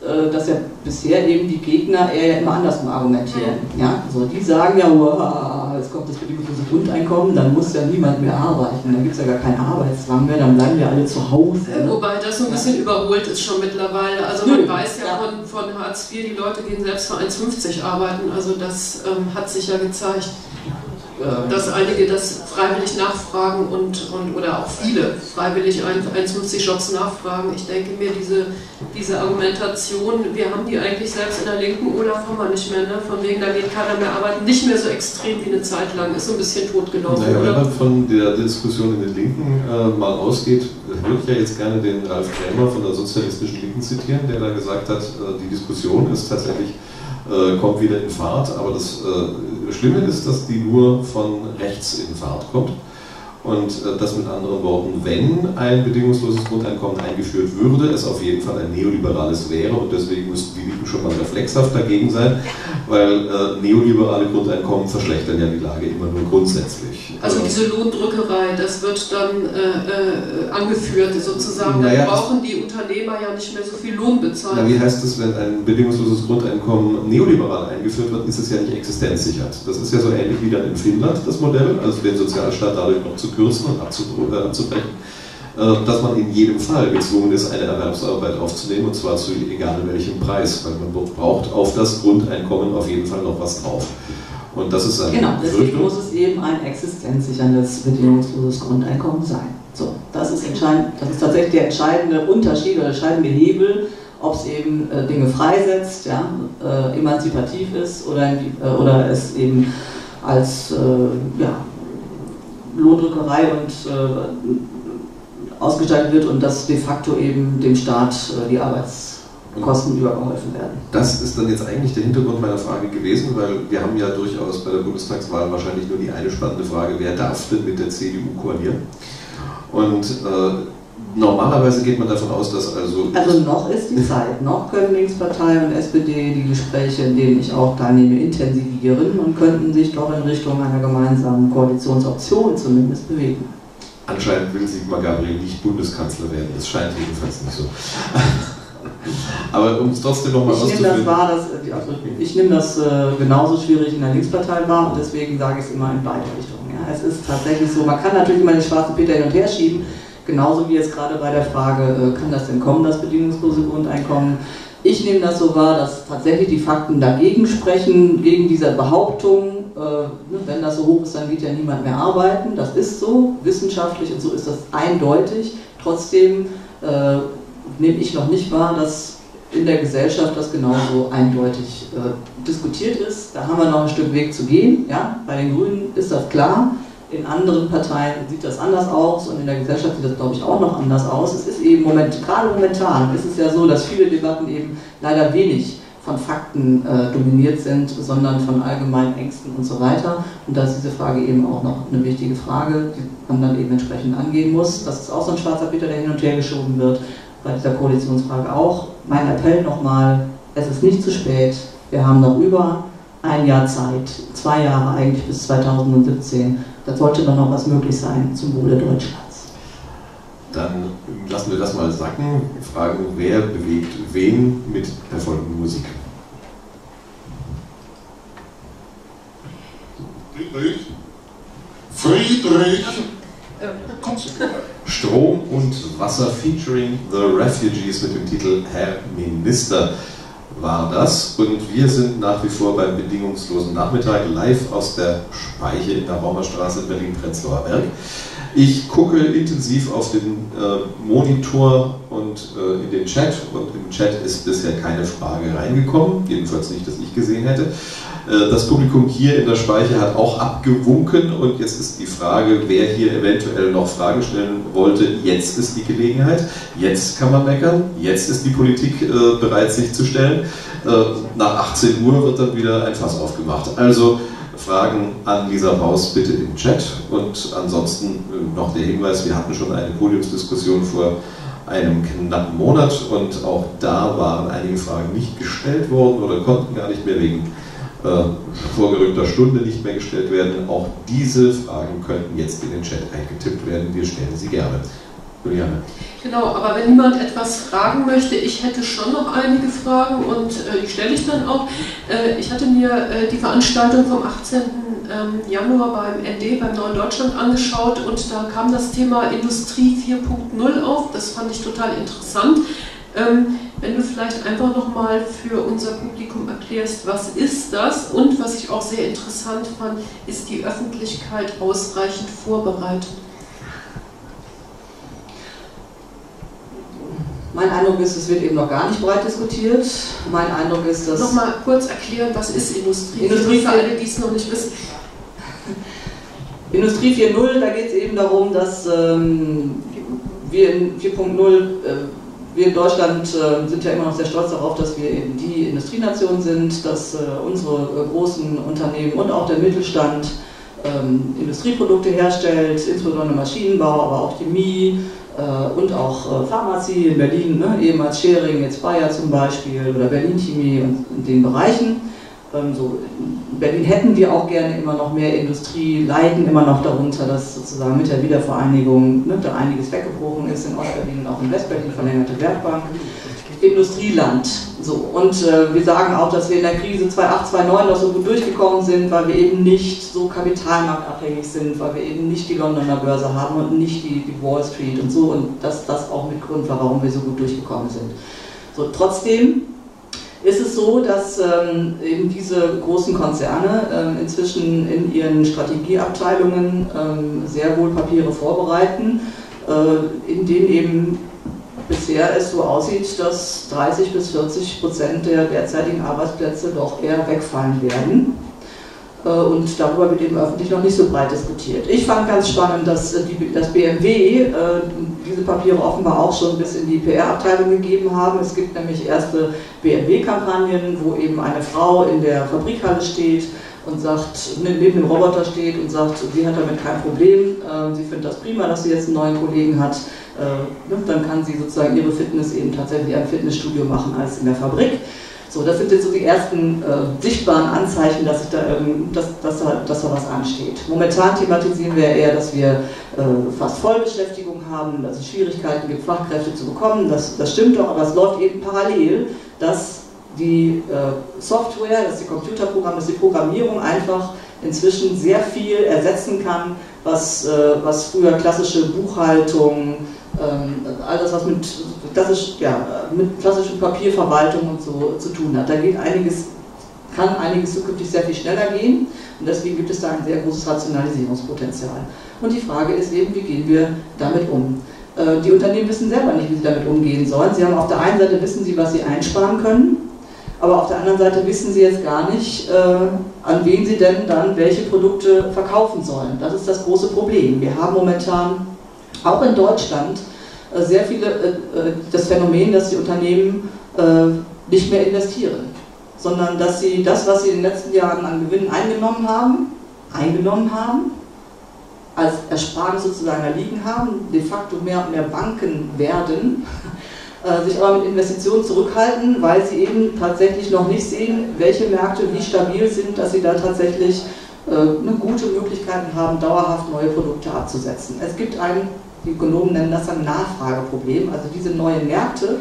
[SPEAKER 5] dass ja bisher eben die Gegner eher ja immer andersrum argumentieren. Ja? Also die sagen ja, wow, jetzt kommt das bedingungslose Grundeinkommen, dann muss ja niemand mehr arbeiten, dann gibt es ja gar keinen Arbeitszwang mehr, dann bleiben wir alle zu Hause.
[SPEAKER 1] Ja, wobei das so ein bisschen ja. überholt ist schon mittlerweile. Also man weiß ja, ja. Von, von Hartz vier, die Leute gehen selbst für eins fünfzig arbeiten, also das ähm, hat sich ja gezeigt, dass einige das freiwillig nachfragen und, und oder auch viele freiwillig eins fünfzig Jobs nachfragen. Ich denke mir, diese, diese Argumentation, wir haben die eigentlich selbst in der Linken, Olaf haben wir nicht mehr, ne? Von wegen, da geht keiner mehr arbeiten, nicht mehr so extrem wie eine Zeit lang, ist so ein bisschen totgelaufen.
[SPEAKER 4] Naja, wenn man von der Diskussion in den Linken äh, mal ausgeht, würde ich ja jetzt gerne den Ralf Krämer von der sozialistischen Linken zitieren, der da gesagt hat, äh, die Diskussion ist tatsächlich Äh, kommt wieder in Fahrt, aber das äh, Schlimme ist, dass die nur von rechts in Fahrt kommt. Und äh, das mit anderen Worten, wenn ein bedingungsloses Grundeinkommen eingeführt würde, es auf jeden Fall ein neoliberales wäre und deswegen müssten die Linken schon mal reflexhaft dagegen sein, weil äh, neoliberale Grundeinkommen verschlechtern ja die Lage immer nur grundsätzlich.
[SPEAKER 1] Also diese Lohndrückerei, das wird dann äh, äh, angeführt sozusagen,
[SPEAKER 4] naja,
[SPEAKER 1] dann brauchen die Unternehmer ja nicht mehr so viel Lohn bezahlen.
[SPEAKER 4] Na, wie heißt es, wenn ein bedingungsloses Grundeinkommen neoliberal eingeführt wird, ist es ja nicht existenzsichert. Das ist ja so ähnlich wie dann in Finnland das Modell, also den Sozialstaat dadurch noch zu kürzen und abzubrechen, dass man in jedem Fall gezwungen ist, eine Erwerbsarbeit aufzunehmen, und zwar zu egal welchem Preis, weil man braucht auf das Grundeinkommen auf jeden Fall noch was drauf. Und das ist eine
[SPEAKER 5] Genau, deswegen muss es eben ein existenzsicherndes, bedingungsloses Grundeinkommen sein. So, das ist entscheidend, das ist tatsächlich der entscheidende Unterschied oder der entscheidende Hebel, ob es eben äh, Dinge freisetzt, ja, äh, emanzipativ ist oder, äh, oder es eben als äh, ja, Lohndrückerei und äh, ausgestaltet wird und dass de facto eben dem Staat äh, die Arbeitskosten übergeholfen werden.
[SPEAKER 4] Das ist dann jetzt eigentlich der Hintergrund meiner Frage gewesen, weil wir haben ja durchaus bei der Bundestagswahl wahrscheinlich nur die eine spannende Frage, wer darf denn mit der C D U koalieren? Und äh, normalerweise geht man davon aus, dass also...
[SPEAKER 5] Also noch ist die Zeit, noch können Linkspartei und S P D die Gespräche, in denen ich auch teilnehme, intensivieren und könnten sich doch in Richtung einer gemeinsamen Koalitionsoption zumindest bewegen.
[SPEAKER 4] Anscheinend will Sigmar Gabriel nicht Bundeskanzler werden, das scheint jedenfalls nicht so. Aber um es trotzdem nochmal auszuführen...
[SPEAKER 5] Ich nehme das äh, genauso schwierig in der Linkspartei wahr und deswegen sage ich es immer in beide Richtungen. Ja. Es ist tatsächlich so, man kann natürlich immer den schwarzen Peter hin und her schieben, genauso wie jetzt gerade bei der Frage, äh, kann das denn kommen, das bedingungslose Grundeinkommen? Ich nehme das so wahr, dass tatsächlich die Fakten dagegen sprechen, gegen diese Behauptung, äh, wenn das so hoch ist, dann geht ja niemand mehr arbeiten. Das ist so, wissenschaftlich und so ist das eindeutig. Trotzdem äh, nehme ich noch nicht wahr, dass in der Gesellschaft das genauso eindeutig äh, diskutiert ist. Da haben wir noch ein Stück Weg zu gehen. Ja? Bei den Grünen ist das klar. In anderen Parteien sieht das anders aus und in der Gesellschaft sieht das, glaube ich, auch noch anders aus. Es ist eben moment, gerade momentan ist es ja so, dass viele Debatten eben leider wenig von Fakten äh, dominiert sind, sondern von allgemeinen Ängsten und so weiter. Und da ist diese Frage eben auch noch eine wichtige Frage, die man dann eben entsprechend angehen muss. Das ist auch so ein schwarzer Peter, der hin und her geschoben wird, bei dieser Koalitionsfrage auch. Mein Appell nochmal, es ist nicht zu spät, wir haben noch über ein Jahr Zeit, zwei Jahre eigentlich bis zweitausendsiebzehn. Da sollte doch noch was möglich sein zum Wohle Deutschlands.
[SPEAKER 4] Dann lassen wir das mal sacken. Fragen, wer bewegt wen mit der folgenden Musik?
[SPEAKER 6] Friedrich? Friedrich!
[SPEAKER 4] Strom und Wasser featuring The Refugees mit dem Titel Herr Minister war das. Und wir sind nach wie vor beim bedingungslosen Nachmittag live aus der Speiche in der Raumerstraße in Berlin-Prenzlauer Berg. Ich gucke intensiv auf den äh, Monitor und äh, in den Chat und im Chat ist bisher keine Frage reingekommen, jedenfalls nicht, dass ich gesehen hätte. Äh, das Publikum hier in der Speiche hat auch abgewunken und jetzt ist die Frage, wer hier eventuell noch Fragen stellen wollte. Jetzt ist die Gelegenheit, jetzt kann man meckern, jetzt ist die Politik äh, bereit, sich zu stellen. Äh, nach achtzehn Uhr wird dann wieder ein Fass aufgemacht. Also Fragen an Lisa Paus bitte im Chat und ansonsten noch der Hinweis, wir hatten schon eine Podiumsdiskussion vor einem knappen Monat und auch da waren einige Fragen nicht gestellt worden oder konnten gar nicht mehr wegen äh, vorgerückter Stunde nicht mehr gestellt werden. Auch diese Fragen könnten jetzt in den Chat eingetippt werden, wir stellen sie gerne. Juliane.
[SPEAKER 1] Genau, aber wenn niemand etwas fragen möchte, ich hätte schon noch einige Fragen und äh, die stelle ich dann auch. Äh, ich hatte mir äh, die Veranstaltung vom achtzehnten Januar beim N D, beim Neuen Deutschland angeschaut und da kam das Thema Industrie vier Punkt null auf. Das fand ich total interessant. Ähm, wenn du vielleicht einfach nochmal für unser Publikum erklärst, was ist das? Und was ich auch sehr interessant fand, ist die Öffentlichkeit ausreichend vorbereitet?
[SPEAKER 5] Mein Eindruck ist, es wird eben noch gar nicht breit diskutiert. Mein Eindruck ist, dass...
[SPEAKER 1] Nochmal kurz erklären, was ist Industrie?
[SPEAKER 5] Industrie
[SPEAKER 1] für alle, die es noch nicht wissen.
[SPEAKER 5] Industrie vier Punkt null, da geht es eben darum, dass ähm, wir in vier Punkt null, äh, wir in Deutschland äh, sind ja immer noch sehr stolz darauf, dass wir eben die Industrienation sind, dass äh, unsere äh, großen Unternehmen und auch der Mittelstand ähm, Industrieprodukte herstellt, insbesondere Maschinenbau, aber auch Chemie, und auch äh, Pharmazie in Berlin, ne, ehemals Schering, jetzt Bayer zum Beispiel oder Berlin Chemie und in den Bereichen. Ähm, so, in Berlin hätten wir auch gerne immer noch mehr Industrie, leiden immer noch darunter, dass sozusagen mit der Wiedervereinigung ne, da einiges weggebrochen ist in Ostberlin und auch in Westberlin, verlängerte Werkbank. Industrieland. So. Und äh, wir sagen auch, dass wir in der Krise zweitausendacht, zweitausendneun noch so gut durchgekommen sind, weil wir eben nicht so kapitalmarktabhängig sind, weil wir eben nicht die Londoner Börse haben und nicht die, die Wall Street und so und dass das auch mit Grund war, warum wir so gut durchgekommen sind. So, trotzdem ist es so, dass ähm, eben diese großen Konzerne ähm, inzwischen in ihren Strategieabteilungen ähm, sehr wohl Papiere vorbereiten, äh, in denen eben bisher es so aussieht, dass dreißig bis vierzig Prozent der derzeitigen Arbeitsplätze doch eher wegfallen werden. Und darüber wird eben öffentlich noch nicht so breit diskutiert. Ich fand ganz spannend, dass die, das B M W äh, diese Papiere offenbar auch schon bis in die P R-Abteilung gegeben haben. Es gibt nämlich erste B M W-Kampagnen, wo eben eine Frau in der Fabrikhalle steht und sagt, neben dem Roboter steht und sagt, sie hat damit kein Problem, äh, sie findet das prima, dass sie jetzt einen neuen Kollegen hat. Äh, ne, dann kann sie sozusagen ihre Fitness eben tatsächlich im Fitnessstudio machen als in der Fabrik. So, das sind jetzt so die ersten äh, sichtbaren Anzeichen, dass, ich da, ähm, dass, dass, da, dass da was ansteht. Momentan thematisieren wir eher, dass wir äh, fast Vollbeschäftigung haben, dass es Schwierigkeiten gibt, Fachkräfte zu bekommen. Das, das stimmt doch, aber es läuft eben parallel, dass die äh, Software, dass die Computerprogramme, dass die Programmierung einfach inzwischen sehr viel ersetzen kann, was, äh, was früher klassische Buchhaltung, ähm, all das, was mit, klassisch, ja, mit klassischer Papierverwaltung und so zu tun hat. Da geht einiges, kann einiges zukünftig sehr viel schneller gehen und deswegen gibt es da ein sehr großes Rationalisierungspotenzial. Und die Frage ist eben, wie gehen wir damit um? Äh, die Unternehmen wissen selber nicht, wie sie damit umgehen sollen. Sie haben auf der einen Seite wissen sie, was sie einsparen können, aber auf der anderen Seite wissen sie jetzt gar nicht, äh, an wen sie denn dann welche Produkte verkaufen sollen. Das ist das große Problem. Wir haben momentan auch in Deutschland äh, sehr viele, äh, das Phänomen, dass die Unternehmen äh, nicht mehr investieren, sondern dass sie das, was sie in den letzten Jahren an Gewinnen eingenommen haben, eingenommen haben, als Ersparnis sozusagen erliegen haben, de facto mehr und mehr Banken werden, sich aber mit Investitionen zurückhalten, weil sie eben tatsächlich noch nicht sehen, welche Märkte wie stabil sind, dass sie da tatsächlich äh, eine gute Möglichkeiten haben, dauerhaft neue Produkte abzusetzen. Es gibt ein, die Ökonomen nennen das ein Nachfrageproblem, also diese neuen Märkte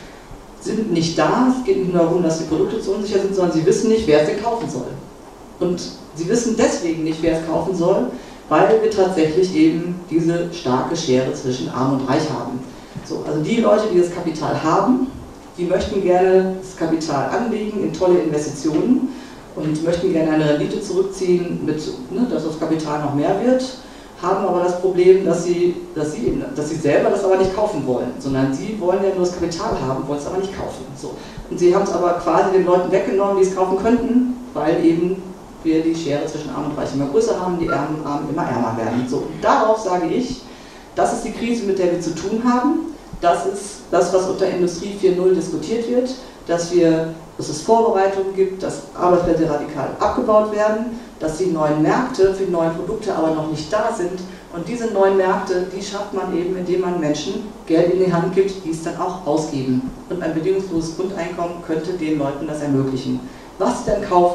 [SPEAKER 5] sind nicht da, es geht nicht nur darum, dass die Produkte zu unsicher sind, sondern sie wissen nicht, wer es denn kaufen soll. Und sie wissen deswegen nicht, wer es kaufen soll, weil wir tatsächlich eben diese starke Schere zwischen Arm und Reich haben. So, also die Leute, die das Kapital haben, die möchten gerne das Kapital anlegen in tolle Investitionen und möchten gerne eine Rendite zurückziehen, mit, ne, dass das Kapital noch mehr wird, haben aber das Problem, dass sie, dass, sie eben, dass sie selber das aber nicht kaufen wollen, sondern sie wollen ja nur das Kapital haben, wollen es aber nicht kaufen. So. Und sie haben es aber quasi den Leuten weggenommen, die es kaufen könnten, weil eben wir die Schere zwischen Arm und Reich immer größer haben, die Armen, Armen immer ärmer werden. So, und darauf sage ich, das ist die Krise, mit der wir zu tun haben. Das ist das, was unter Industrie vier Punkt null diskutiert wird, dass, wir, dass es Vorbereitungen gibt, dass Arbeitsplätze radikal abgebaut werden, dass die neuen Märkte für die neuen Produkte aber noch nicht da sind. Und diese neuen Märkte, die schafft man eben, indem man Menschen Geld in die Hand gibt, die es dann auch ausgeben. Und ein bedingungsloses Grundeinkommen könnte den Leuten das ermöglichen. Was sie dann kaufen,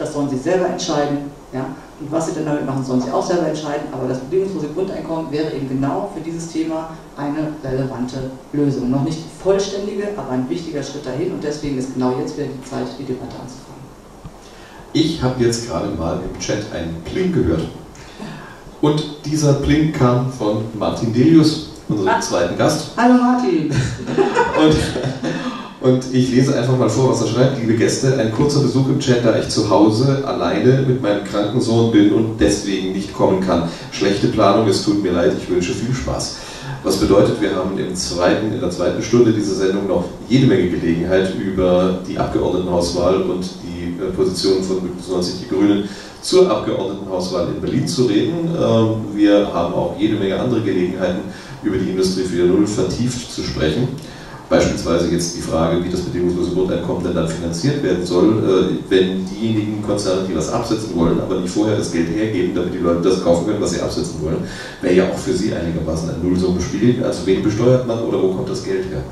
[SPEAKER 5] das sollen sie selber entscheiden. Ja? Und was sie denn damit machen, sollen sie auch selber entscheiden. Aber das bedingungslose Grundeinkommen wäre eben genau für dieses Thema eine relevante Lösung. Noch nicht die vollständige, aber ein wichtiger Schritt dahin. Und deswegen ist genau jetzt wieder die Zeit, die Debatte anzufangen.
[SPEAKER 4] Ich habe jetzt gerade mal im Chat einen Pling gehört. Und dieser Pling kam von Martin Delius, unserem ah. zweiten Gast.
[SPEAKER 5] Hallo Martin!
[SPEAKER 4] Und, und ich lese einfach mal vor, was er schreibt. Liebe Gäste, ein kurzer Besuch im Chat, da ich zu Hause alleine mit meinem kranken Sohn bin und deswegen nicht kommen kann. Schlechte Planung, es tut mir leid, ich wünsche viel Spaß. Was bedeutet, wir haben im zweiten, in der zweiten Stunde dieser Sendung noch jede Menge Gelegenheit, über die Abgeordnetenhauswahl und die äh, Position von Bündnis neunzig Die Grünen zur Abgeordnetenhauswahl in Berlin zu reden. Ähm, wir haben auch jede Menge andere Gelegenheiten, über die Industrie vier Punkt null vertieft zu sprechen. Beispielsweise jetzt die Frage, wie das bedingungslose Grundeinkommen denn dann finanziert werden soll, wenn diejenigen Konzerne, die was absetzen wollen, aber nicht vorher das Geld hergeben, damit die Leute das kaufen können, was sie absetzen wollen, wäre ja auch für sie einigermaßen ein Nullsummenspiel. Also wen besteuert man oder wo kommt das Geld her?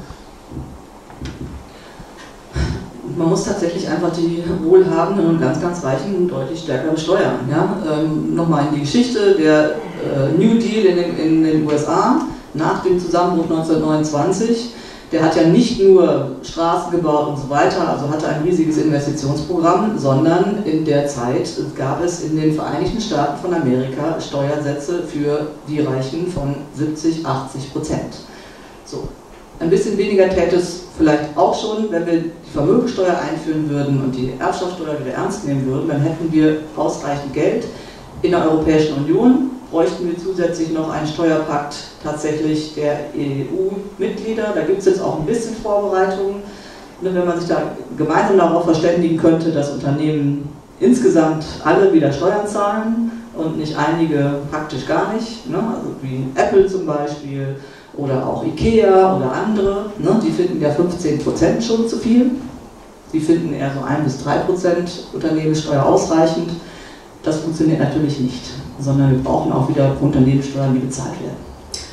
[SPEAKER 5] Man muss tatsächlich einfach die Wohlhabenden und ganz, ganz Reichen deutlich stärker besteuern. Ja? Ähm, Nochmal in die Geschichte, der äh, New Deal in den, in den U S A nach dem Zusammenbruch neunzehnhundertneunundzwanzig, der hat ja nicht nur Straßen gebaut und so weiter, also hatte ein riesiges Investitionsprogramm, sondern in der Zeit gab es in den Vereinigten Staaten von Amerika Steuersätze für die Reichen von siebzig, achtzig Prozent. So. Ein bisschen weniger täte es vielleicht auch schon, wenn wir die Vermögensteuer einführen würden und die Erbschaftssteuer wieder ernst nehmen würden, dann hätten wir ausreichend Geld. In der Europäischen Union bräuchten wir zusätzlich noch einen Steuerpakt tatsächlich der E U-Mitglieder. Da gibt es jetzt auch ein bisschen Vorbereitungen. Wenn man sich da gemeinsam darauf verständigen könnte, dass Unternehmen insgesamt alle wieder Steuern zahlen und nicht einige praktisch gar nicht, ne? Also wie Apple zum Beispiel oder auch Ikea oder andere, ne? Die finden ja fünfzehn Prozent schon zu viel. Die finden eher so ein bis drei Prozent Unternehmenssteuer ausreichend. Das funktioniert natürlich nicht, sondern wir brauchen auch wieder Unternehmenssteuern, die bezahlt werden.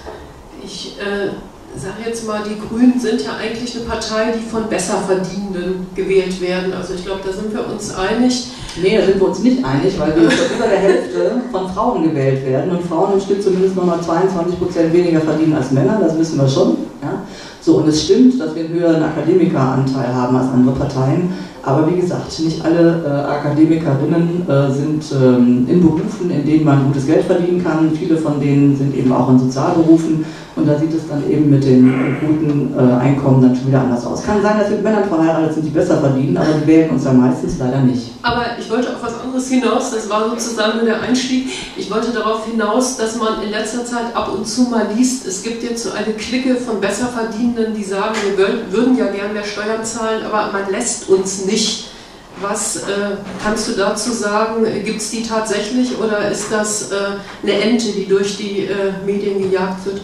[SPEAKER 1] Ich äh, sage jetzt mal, die Grünen sind ja eigentlich eine Partei, die von Besserverdienenden gewählt werden. Also ich glaube, da sind wir uns einig.
[SPEAKER 5] Nee, da sind wir uns nicht einig, weil wir über der Hälfte von Frauen gewählt werden und Frauen im Schnitt zumindest nochmal zweiundzwanzig Prozent weniger verdienen als Männer, das wissen wir schon. Ja? So, und es stimmt, dass wir einen höheren Akademikeranteil haben als andere Parteien. Aber wie gesagt, nicht alle äh, Akademikerinnen äh, sind ähm, in Berufen, in denen man gutes Geld verdienen kann. Viele von denen sind eben auch in Sozialberufen und da sieht es dann eben mit den äh, guten äh, Einkommen dann schon wieder anders aus. Kann sein, dass wir mit Männern verheiratet sind, die besser verdienen, aber die wählen uns ja meistens leider nicht.
[SPEAKER 1] Aber ich wollte auf was anderes hinaus, das war sozusagen der Einstieg. Ich wollte darauf hinaus, dass man in letzter Zeit ab und zu mal liest, es gibt jetzt so eine Clique von Besserverdienenden, die sagen, wir würden ja gern mehr Steuern zahlen, aber man lässt uns nicht. Was äh, kannst du dazu sagen? Gibt es die tatsächlich oder ist das äh, eine Ente, die durch die äh, Medien gejagt wird?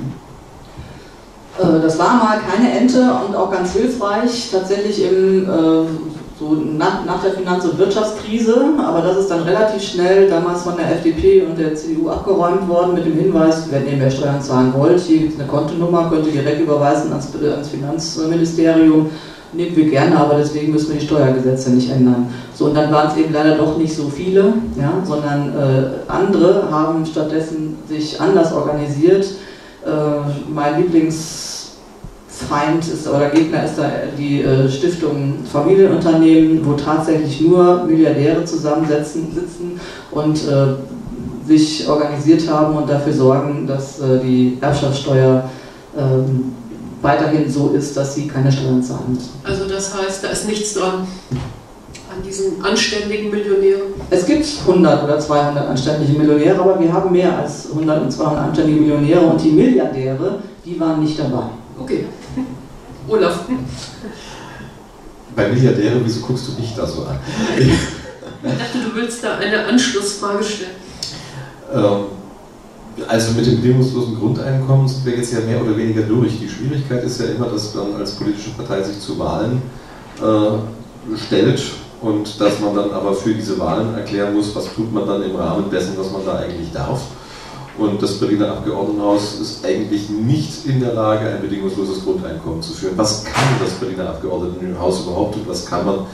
[SPEAKER 5] Äh, das war mal keine Ente und auch ganz hilfreich, tatsächlich im, äh, so nach, nach der Finanz- und Wirtschaftskrise, aber das ist dann relativ schnell damals von der F D P und der C D U abgeräumt worden mit dem Hinweis, wenn ihr mehr Steuern zahlen wollt, hier gibt es eine Kontonummer, könnt ihr direkt überweisen ans, ans Finanzministerium. Nehmen wir gerne, aber deswegen müssen wir die Steuergesetze nicht ändern. So, und dann waren es eben leider doch nicht so viele, ja, sondern äh, andere haben stattdessen sich anders organisiert. Äh, mein Lieblingsfeind ist, oder Gegner ist da die äh, Stiftung Familienunternehmen, wo tatsächlich nur Milliardäre zusammensitzen sitzen und äh, sich organisiert haben und dafür sorgen, dass äh, die Erbschaftssteuer äh, weiterhin so ist, dass sie keine Steuern zahlen müssen.
[SPEAKER 1] Also das heißt, da ist nichts dran an diesen anständigen Millionären?
[SPEAKER 5] Es gibt hundert oder zweihundert anständige Millionäre, aber wir haben mehr als hundert und zweihundert anständige Millionäre und die Milliardäre, die waren nicht dabei.
[SPEAKER 1] Okay. Olaf.
[SPEAKER 4] Bei Milliardären, wieso guckst du mich da so an?
[SPEAKER 1] Ich dachte, du willst da eine Anschlussfrage stellen.
[SPEAKER 4] Ähm, Also mit dem bedingungslosen Grundeinkommen sind wir jetzt ja mehr oder weniger durch. Die Schwierigkeit ist ja immer, dass man als politische Partei sich zu Wahlen äh, stellt und dass man dann aber für diese Wahlen erklären muss, was tut man dann im Rahmen dessen, was man da eigentlich darf. Und das Berliner Abgeordnetenhaus ist eigentlich nicht in der Lage, ein bedingungsloses Grundeinkommen zu führen. Was kann das Berliner Abgeordnetenhaus überhaupt und was kann man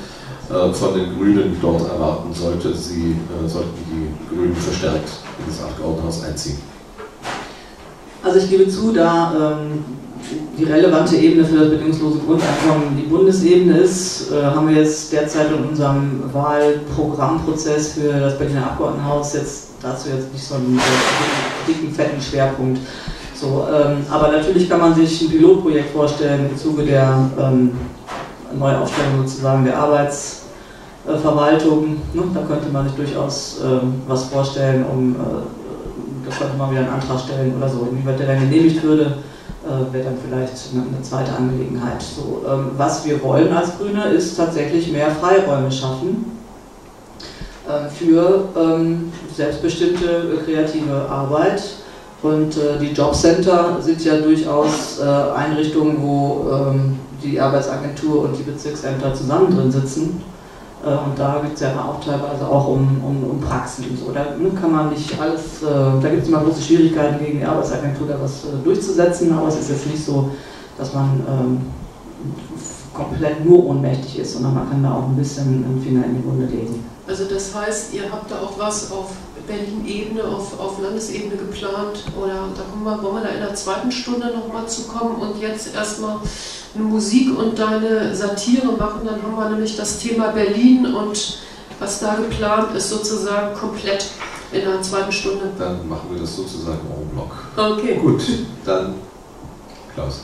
[SPEAKER 4] äh, von den Grünen dort erwarten sollte, sie, äh, sollten die Grünen verstärkt in das Abgeordnetenhaus einziehen?
[SPEAKER 5] Also ich gebe zu, da ähm, die relevante Ebene für das bedingungslose Grundeinkommen die Bundesebene ist, äh, haben wir jetzt derzeit in unserem Wahlprogrammprozess für das Berliner Abgeordnetenhaus jetzt dazu jetzt nicht so einen äh, dicken, fetten Schwerpunkt. So, ähm, aber natürlich kann man sich ein Pilotprojekt vorstellen im Zuge der ähm, Neuaufstellung sozusagen der Arbeitsverwaltung. Ne? Da könnte man sich durchaus ähm, was vorstellen, um äh, da könnte man wieder einen Antrag stellen oder so. Inwieweit der dann genehmigt würde, äh, wäre dann vielleicht eine, eine zweite Angelegenheit. So, ähm, was wir wollen als Grüne ist tatsächlich mehr Freiräume schaffen äh, für ähm, selbstbestimmte kreative Arbeit. Und äh, die Jobcenter sind ja durchaus äh, Einrichtungen, wo ähm, die Arbeitsagentur und die Bezirksämter zusammen drin sitzen. Äh, und da geht es ja auch teilweise auch um, um, um Praxen. So, da ne, kann man nicht alles, äh, da gibt es immer große Schwierigkeiten gegen die Arbeitsagentur, da was äh, durchzusetzen, aber es ist jetzt nicht so, dass man ähm, komplett nur ohnmächtig ist, sondern man kann da auch ein bisschen einen Finger in die Wunde legen.
[SPEAKER 1] Also das heißt, ihr habt da auch was auf Berlin-Ebene, auf, auf Landesebene geplant, oder da kommen wir, wollen wir da in der zweiten Stunde nochmal zu kommen und jetzt erstmal eine Musik und deine Satire machen, dann haben wir nämlich das Thema Berlin und was da geplant ist sozusagen komplett in der zweiten Stunde.
[SPEAKER 4] Dann machen wir das sozusagen en bloc.
[SPEAKER 1] Okay.
[SPEAKER 4] Gut, dann Klaus.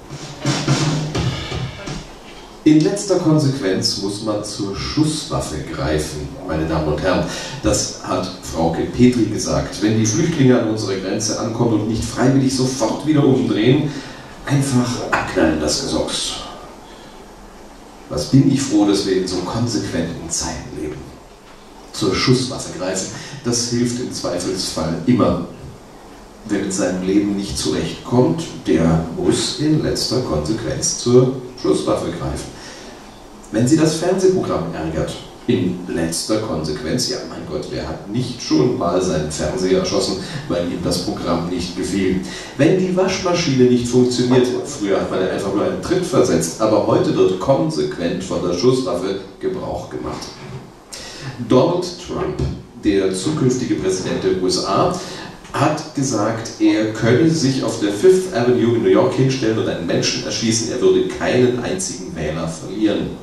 [SPEAKER 4] In letzter Konsequenz muss man zur Schusswaffe greifen, meine Damen und Herren. Das hat Frauke Petri gesagt. Wenn die Flüchtlinge an unserer Grenze ankommen und nicht freiwillig sofort wieder umdrehen, einfach abknallen das Gesocks. Was bin ich froh, dass wir in so konsequenten Zeiten leben. Zur Schusswaffe greifen, das hilft im Zweifelsfall immer. Wer mit seinem Leben nicht zurechtkommt, der muss in letzter Konsequenz zur Schusswaffe greifen. Wenn Sie das Fernsehprogramm ärgert, in letzter Konsequenz, ja mein Gott, wer hat nicht schon mal seinen Fernseher erschossen, weil ihm das Programm nicht gefiel. Wenn die Waschmaschine nicht funktioniert, früher hat man ja einfach nur einen Tritt versetzt, aber heute wird konsequent von der Schusswaffe Gebrauch gemacht. Donald Trump, der zukünftige Präsident der U S A, hat gesagt, er könne sich auf der Fifth Avenue in New York hinstellen und einen Menschen erschießen, er würde keinen einzigen Wähler verlieren.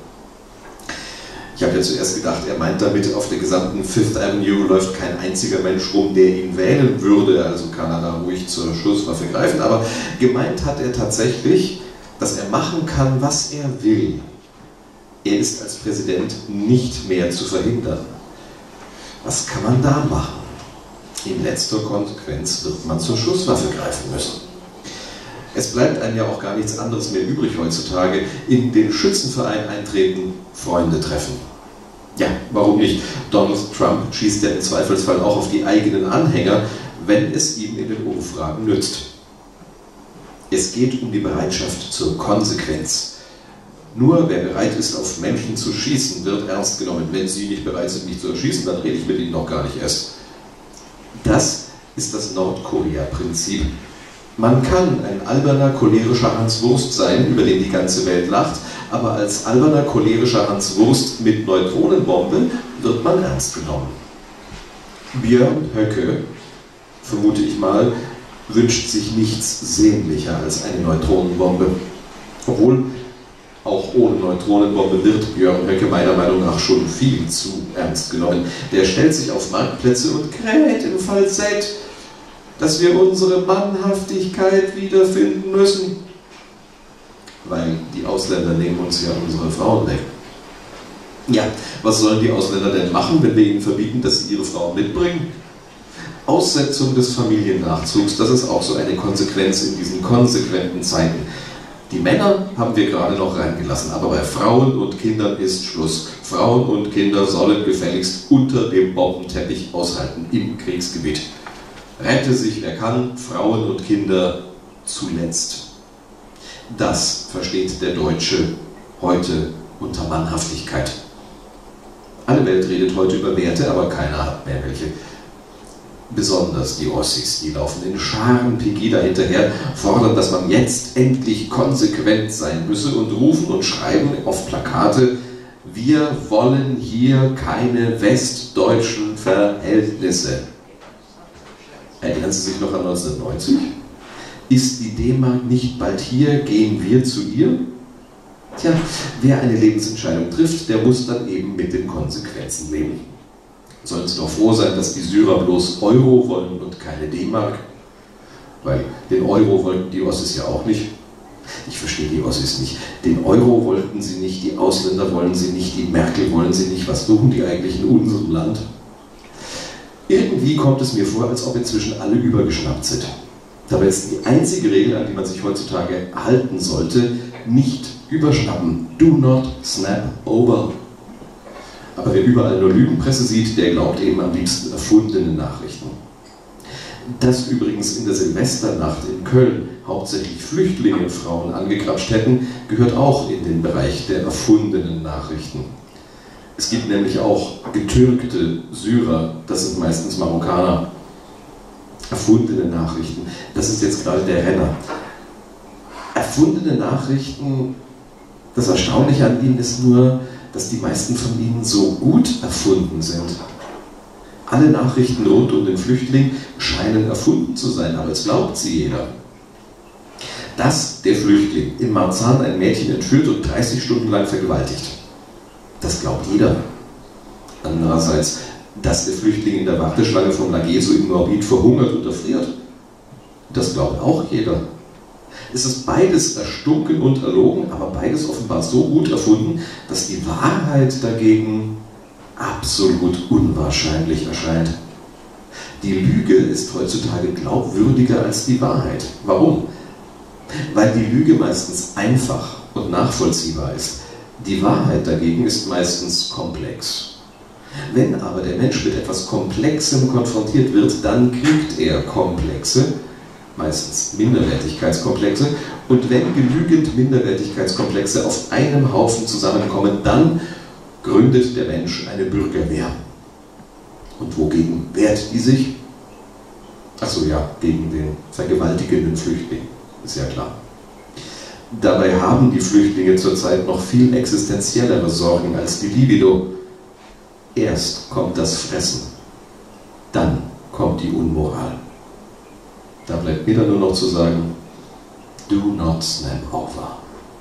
[SPEAKER 4] Ich habe ja zuerst gedacht, er meint damit, auf der gesamten Fifth Avenue läuft kein einziger Mensch rum, der ihn wählen würde, also kann er da ruhig zur Schusswaffe greifen, aber gemeint hat er tatsächlich, dass er machen kann, was er will. Er ist als Präsident nicht mehr zu verhindern. Was kann man da machen? In letzter Konsequenz wird man zur Schusswaffe greifen müssen. Es bleibt einem ja auch gar nichts anderes mehr übrig heutzutage. In den Schützenverein eintreten, Freunde treffen. Ja, warum nicht? Donald Trump schießt ja im Zweifelsfall auch auf die eigenen Anhänger, wenn es ihm in den Umfragen nützt. Es geht um die Bereitschaft zur Konsequenz. Nur wer bereit ist, auf Menschen zu schießen, wird ernst genommen. Wenn Sie nicht bereit sind, mich zu erschießen, dann rede ich mit Ihnen noch gar nicht erst. Das ist das Nordkorea-Prinzip. Man kann ein alberner, cholerischer Hans Wurst sein, über den die ganze Welt lacht, aber als alberner, cholerischer Hans Wurst mit Neutronenbombe wird man ernst genommen. Björn Höcke, vermute ich mal, wünscht sich nichts sehnlicher als eine Neutronenbombe. Obwohl, auch ohne Neutronenbombe wird Björn Höcke meiner Meinung nach schon viel zu ernst genommen. Der stellt sich auf Marktplätze und kräht im Falsett, dass wir unsere Mannhaftigkeit wiederfinden müssen. Weil die Ausländer nehmen uns ja unsere Frauen weg. Ja, was sollen die Ausländer denn machen, wenn wir ihnen verbieten, dass sie ihre Frauen mitbringen? Aussetzung des Familiennachzugs, das ist auch so eine Konsequenz in diesen konsequenten Zeiten. Die Männer haben wir gerade noch reingelassen, aber bei Frauen und Kindern ist Schluss. Frauen und Kinder sollen gefälligst unter dem Bombenteppich aushalten im Kriegsgebiet. Rette sich, wer kann, Frauen und Kinder zuletzt. Das versteht der Deutsche heute unter Mannhaftigkeit. Alle Welt redet heute über Werte, aber keiner hat mehr welche. Besonders die Ossis, die laufen in Scharen Pegida hinterher, fordern, dass man jetzt endlich konsequent sein müsse und rufen und schreiben auf Plakate: wir wollen hier keine westdeutschen Verhältnisse. Erinnern Sie sich noch an neunzehnhundertneunzig? Ist die D-Mark nicht bald hier, gehen wir zu ihr? Tja, wer eine Lebensentscheidung trifft, der muss dann eben mit den Konsequenzen leben. Sollen Sie doch froh sein, dass die Syrer bloß Euro wollen und keine D-Mark? Weil den Euro wollten die Ossis ja auch nicht. Ich verstehe die Ossis nicht. Den Euro wollten sie nicht, die Ausländer wollen sie nicht, die Merkel wollen sie nicht. Was suchen die eigentlich in unserem Land? Irgendwie kommt es mir vor, als ob inzwischen alle übergeschnappt sind. Dabei ist die einzige Regel, an die man sich heutzutage halten sollte, nicht überschnappen. Do not snap over. Aber wer überall nur Lügenpresse sieht, der glaubt eben am liebsten erfundene Nachrichten. Dass übrigens in der Silvesternacht in Köln hauptsächlich Flüchtlinge und Frauen angekrapscht hätten, gehört auch in den Bereich der erfundenen Nachrichten. Es gibt nämlich auch getürkte Syrer, das sind meistens Marokkaner. Erfundene Nachrichten, das ist jetzt gerade der Renner. Erfundene Nachrichten, das Erstaunliche an ihnen ist nur, dass die meisten von ihnen so gut erfunden sind. Alle Nachrichten rund um den Flüchtling scheinen erfunden zu sein, aber es glaubt sie jeder. Dass der Flüchtling in Marzahn ein Mädchen entführt und dreißig Stunden lang vergewaltigt, das glaubt jeder. Andererseits, dass der Flüchtling in der Warteschlange vom Lageso im Moabit verhungert und erfriert, das glaubt auch jeder. Es ist beides erstunken und erlogen, aber beides offenbar so gut erfunden, dass die Wahrheit dagegen absolut unwahrscheinlich erscheint. Die Lüge ist heutzutage glaubwürdiger als die Wahrheit. Warum? Weil die Lüge meistens einfach und nachvollziehbar ist. Die Wahrheit dagegen ist meistens komplex. Wenn aber der Mensch mit etwas Komplexem konfrontiert wird, dann kriegt er Komplexe, meistens Minderwertigkeitskomplexe, und wenn genügend Minderwertigkeitskomplexe auf einem Haufen zusammenkommen, dann gründet der Mensch eine Bürgerwehr. Und wogegen wehrt die sich? Achso, ja, gegen den vergewaltigenden Flüchtling, ist ja klar. Dabei haben die Flüchtlinge zurzeit noch viel existenziellere Sorgen als die Libido. Erst kommt das Fressen, dann kommt die Unmoral. Da bleibt mir dann nur noch zu sagen, do not snap over.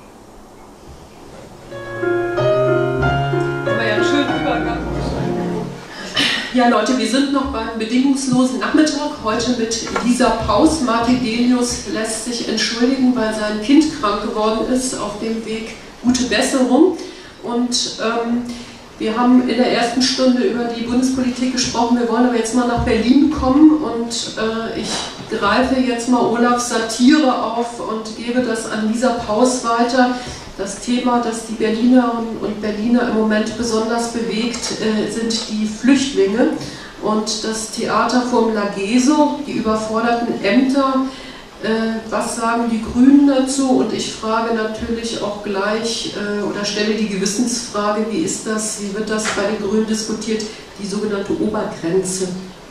[SPEAKER 1] Das war ja ein schöner Übergang. Ja Leute, wir sind noch beim bedingungslosen Nachmittag, heute mit Lisa Paus. Martin Delius lässt sich entschuldigen, weil sein Kind krank geworden ist, auf dem Weg gute Besserung. Und ähm, wir haben in der ersten Stunde über die Bundespolitik gesprochen, wir wollen aber jetzt mal nach Berlin kommen und äh, ich greife jetzt mal Olafs Satire auf und gebe das an Lisa Paus weiter. Das Thema, das die Berlinerinnen und Berliner im Moment besonders bewegt, äh, sind die Flüchtlinge und das Theater vom Lageso, die überforderten Ämter. Äh, was sagen die Grünen dazu? Und ich frage natürlich auch gleich äh, oder stelle die Gewissensfrage, wie ist das, wie wird das bei den Grünen diskutiert, die sogenannte Obergrenze?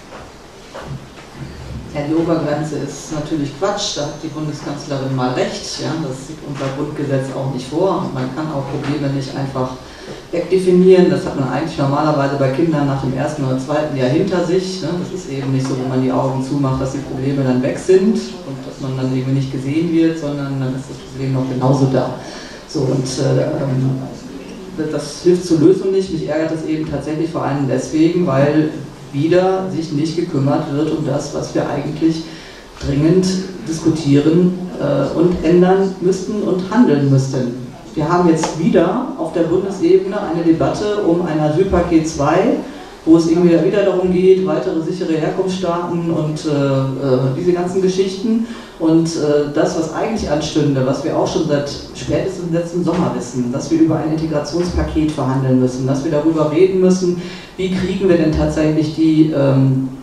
[SPEAKER 5] Ja, die Obergrenze ist natürlich Quatsch, da hat die Bundeskanzlerin mal recht, ja, das sieht unser Grundgesetz auch nicht vor und man kann auch Probleme nicht einfach wegdefinieren, das hat man eigentlich normalerweise bei Kindern nach dem ersten oder zweiten Jahr hinter sich, ne? Das ist eben nicht so, wenn man die Augen zumacht, dass die Probleme dann weg sind und dass man dann eben nicht gesehen wird, sondern dann ist das Problem noch genauso da. So, und äh, das hilft zur Lösung nicht, mich ärgert das eben tatsächlich vor allem deswegen, weil wieder sich nicht gekümmert wird um das, was wir eigentlich dringend diskutieren äh, und ändern müssten und handeln müssten. Wir haben jetzt wieder auf der Bundesebene eine Debatte um ein Asylpaket zwei, wo es irgendwie wieder darum geht, weitere sichere Herkunftsstaaten und äh, äh, diese ganzen Geschichten. Und äh, das, was eigentlich anstünde, was wir auch schon seit spätestens letzten Sommer wissen, dass wir über ein Integrationspaket verhandeln müssen, dass wir darüber reden müssen, wie kriegen wir denn tatsächlich die ähm, äh,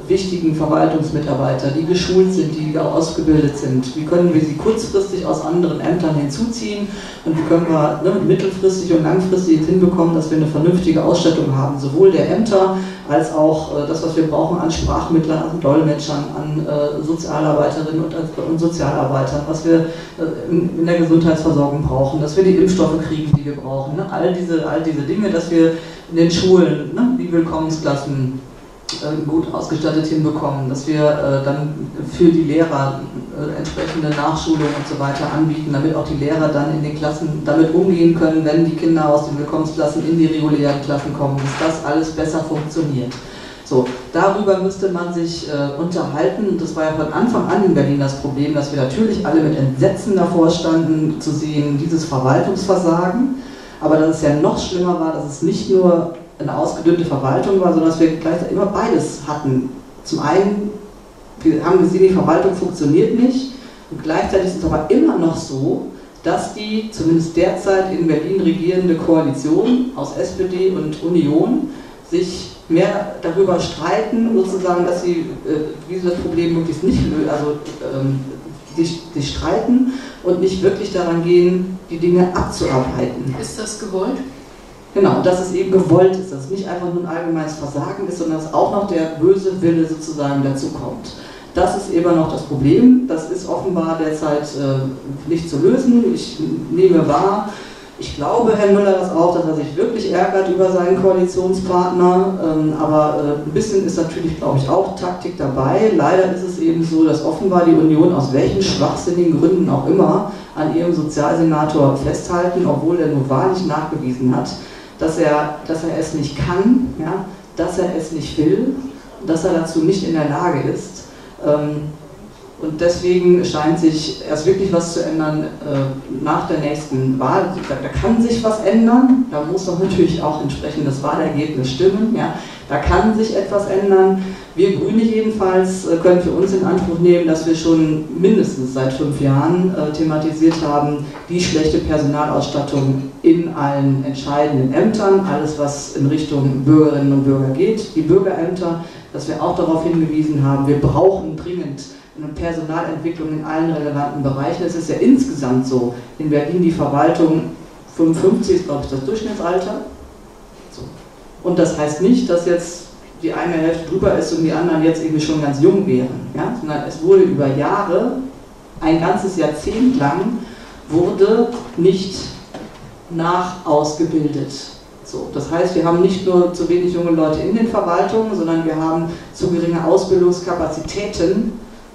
[SPEAKER 5] wichtigen Verwaltungsmitarbeiter, die geschult sind, die ausgebildet sind? Wie können wir sie kurzfristig aus anderen Ämtern hinzuziehen und wie können wir ne, mittelfristig und langfristig hinbekommen, dass wir eine vernünftige Ausstattung haben, sowohl der Ämter als auch äh, das, was wir brauchen an Sprachmittlern, an Dolmetschern, an äh, Sozialarbeiterinnen und, und Sozialarbeitern, was wir äh, in, in der Gesundheitsversorgung brauchen, dass wir die Impfstoffe kriegen, die wir brauchen. Ne? All diese, all diese Dinge, dass wir in den Schulen ne, die Willkommensklassen äh, gut ausgestattet hinbekommen, dass wir äh, dann für die Lehrer äh, entsprechende Nachschulung und so weiter anbieten, damit auch die Lehrer dann in den Klassen damit umgehen können, wenn die Kinder aus den Willkommensklassen in die regulären Klassen kommen, dass das alles besser funktioniert. So, darüber müsste man sich äh, unterhalten und das war ja von Anfang an in Berlin das Problem, dass wir natürlich alle mit Entsetzen davor standen, zu sehen, dieses Verwaltungsversagen, aber dass es ja noch schlimmer war, dass es nicht nur eine ausgedünnte Verwaltung war, sondern dass wir gleichzeitig immer beides hatten. Zum einen, wir haben gesehen, die Verwaltung funktioniert nicht und gleichzeitig ist es aber immer noch so, dass die zumindest derzeit in Berlin regierende Koalition aus S P D und Union sich mehr darüber streiten, sozusagen, dass sie, äh, wie sie das Problem möglichst nicht lösen, also ähm, sich, sich streiten und nicht wirklich daran gehen, die Dinge abzuarbeiten.
[SPEAKER 1] Ist das gewollt?
[SPEAKER 5] Genau, dass es eben gewollt ist, dass es nicht einfach nur ein allgemeines Versagen ist, sondern dass auch noch der böse Wille sozusagen dazu kommt. Das ist immer noch das Problem, das ist offenbar derzeit äh, nicht zu lösen. Ich nehme wahr, ich glaube, Herr Müller, das auch, dass er sich wirklich ärgert über seinen Koalitionspartner, ähm, aber äh, ein bisschen ist natürlich, glaube ich, auch Taktik dabei. Leider ist es eben so, dass offenbar die Union aus welchen schwachsinnigen Gründen auch immer an ihrem Sozialsenator festhalten, obwohl er nur wahrlich nachgewiesen hat, dass er, dass er es nicht kann, ja, dass er es nicht will, dass er dazu nicht in der Lage ist. Ähm, Und deswegen scheint sich erst wirklich was zu ändern äh, nach der nächsten Wahl. Da, da kann sich was ändern, da muss doch natürlich auch entsprechend das Wahlergebnis stimmen. Ja. Da kann sich etwas ändern. Wir Grüne jedenfalls äh, können für uns in Anspruch nehmen, dass wir schon mindestens seit fünf Jahren äh, thematisiert haben, die schlechte Personalausstattung in allen entscheidenden Ämtern, alles was in Richtung Bürgerinnen und Bürger geht, die Bürgerämter, dass wir auch darauf hingewiesen haben, wir brauchen dringend eine Personalentwicklung in allen relevanten Bereichen. Es ist ja insgesamt so, in Berlin die Verwaltung, fünfundfünfzig ist, glaube ich, das Durchschnittsalter. So. Und das heißt nicht, dass jetzt die eine Hälfte drüber ist und die anderen jetzt irgendwie schon ganz jung wären. Ja? Sondern es wurde über Jahre, ein ganzes Jahrzehnt lang, wurde nicht nachausgebildet. So, das heißt, wir haben nicht nur zu wenig junge Leute in den Verwaltungen, sondern wir haben zu geringe Ausbildungskapazitäten,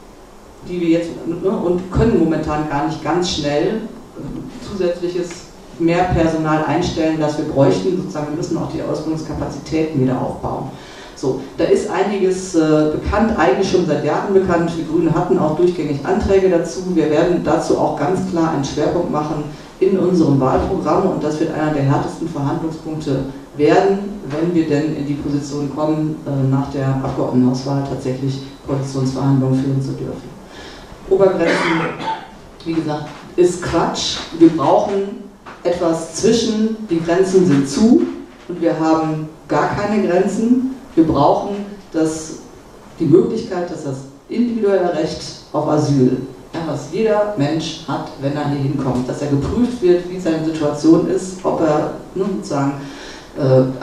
[SPEAKER 5] die wir jetzt ne, und können momentan gar nicht ganz schnell zusätzliches mehr Personal einstellen, das wir bräuchten. Sozusagen, wir müssen auch die Ausbildungskapazitäten wieder aufbauen. So, da ist einiges äh, bekannt, eigentlich schon seit Jahren bekannt. Wir Grüne hatten auch durchgängig Anträge dazu. Wir werden dazu auch ganz klar einen Schwerpunkt machen in unserem Wahlprogramm und das wird einer der härtesten Verhandlungspunkte werden, wenn wir denn in die Position kommen, äh, nach der Abgeordnetenhauswahl tatsächlich Koalitionsverhandlungen führen zu dürfen. Obergrenzen, wie gesagt, ist Quatsch. Wir brauchen etwas zwischen, die Grenzen sind zu und wir haben gar keine Grenzen. Wir brauchen das, die Möglichkeit, dass das individuelle Recht auf Asyl, ja, was jeder Mensch hat, wenn er hier hinkommt, dass er geprüft wird, wie seine Situation ist, ob er ne, sozusagen äh, ein, äh,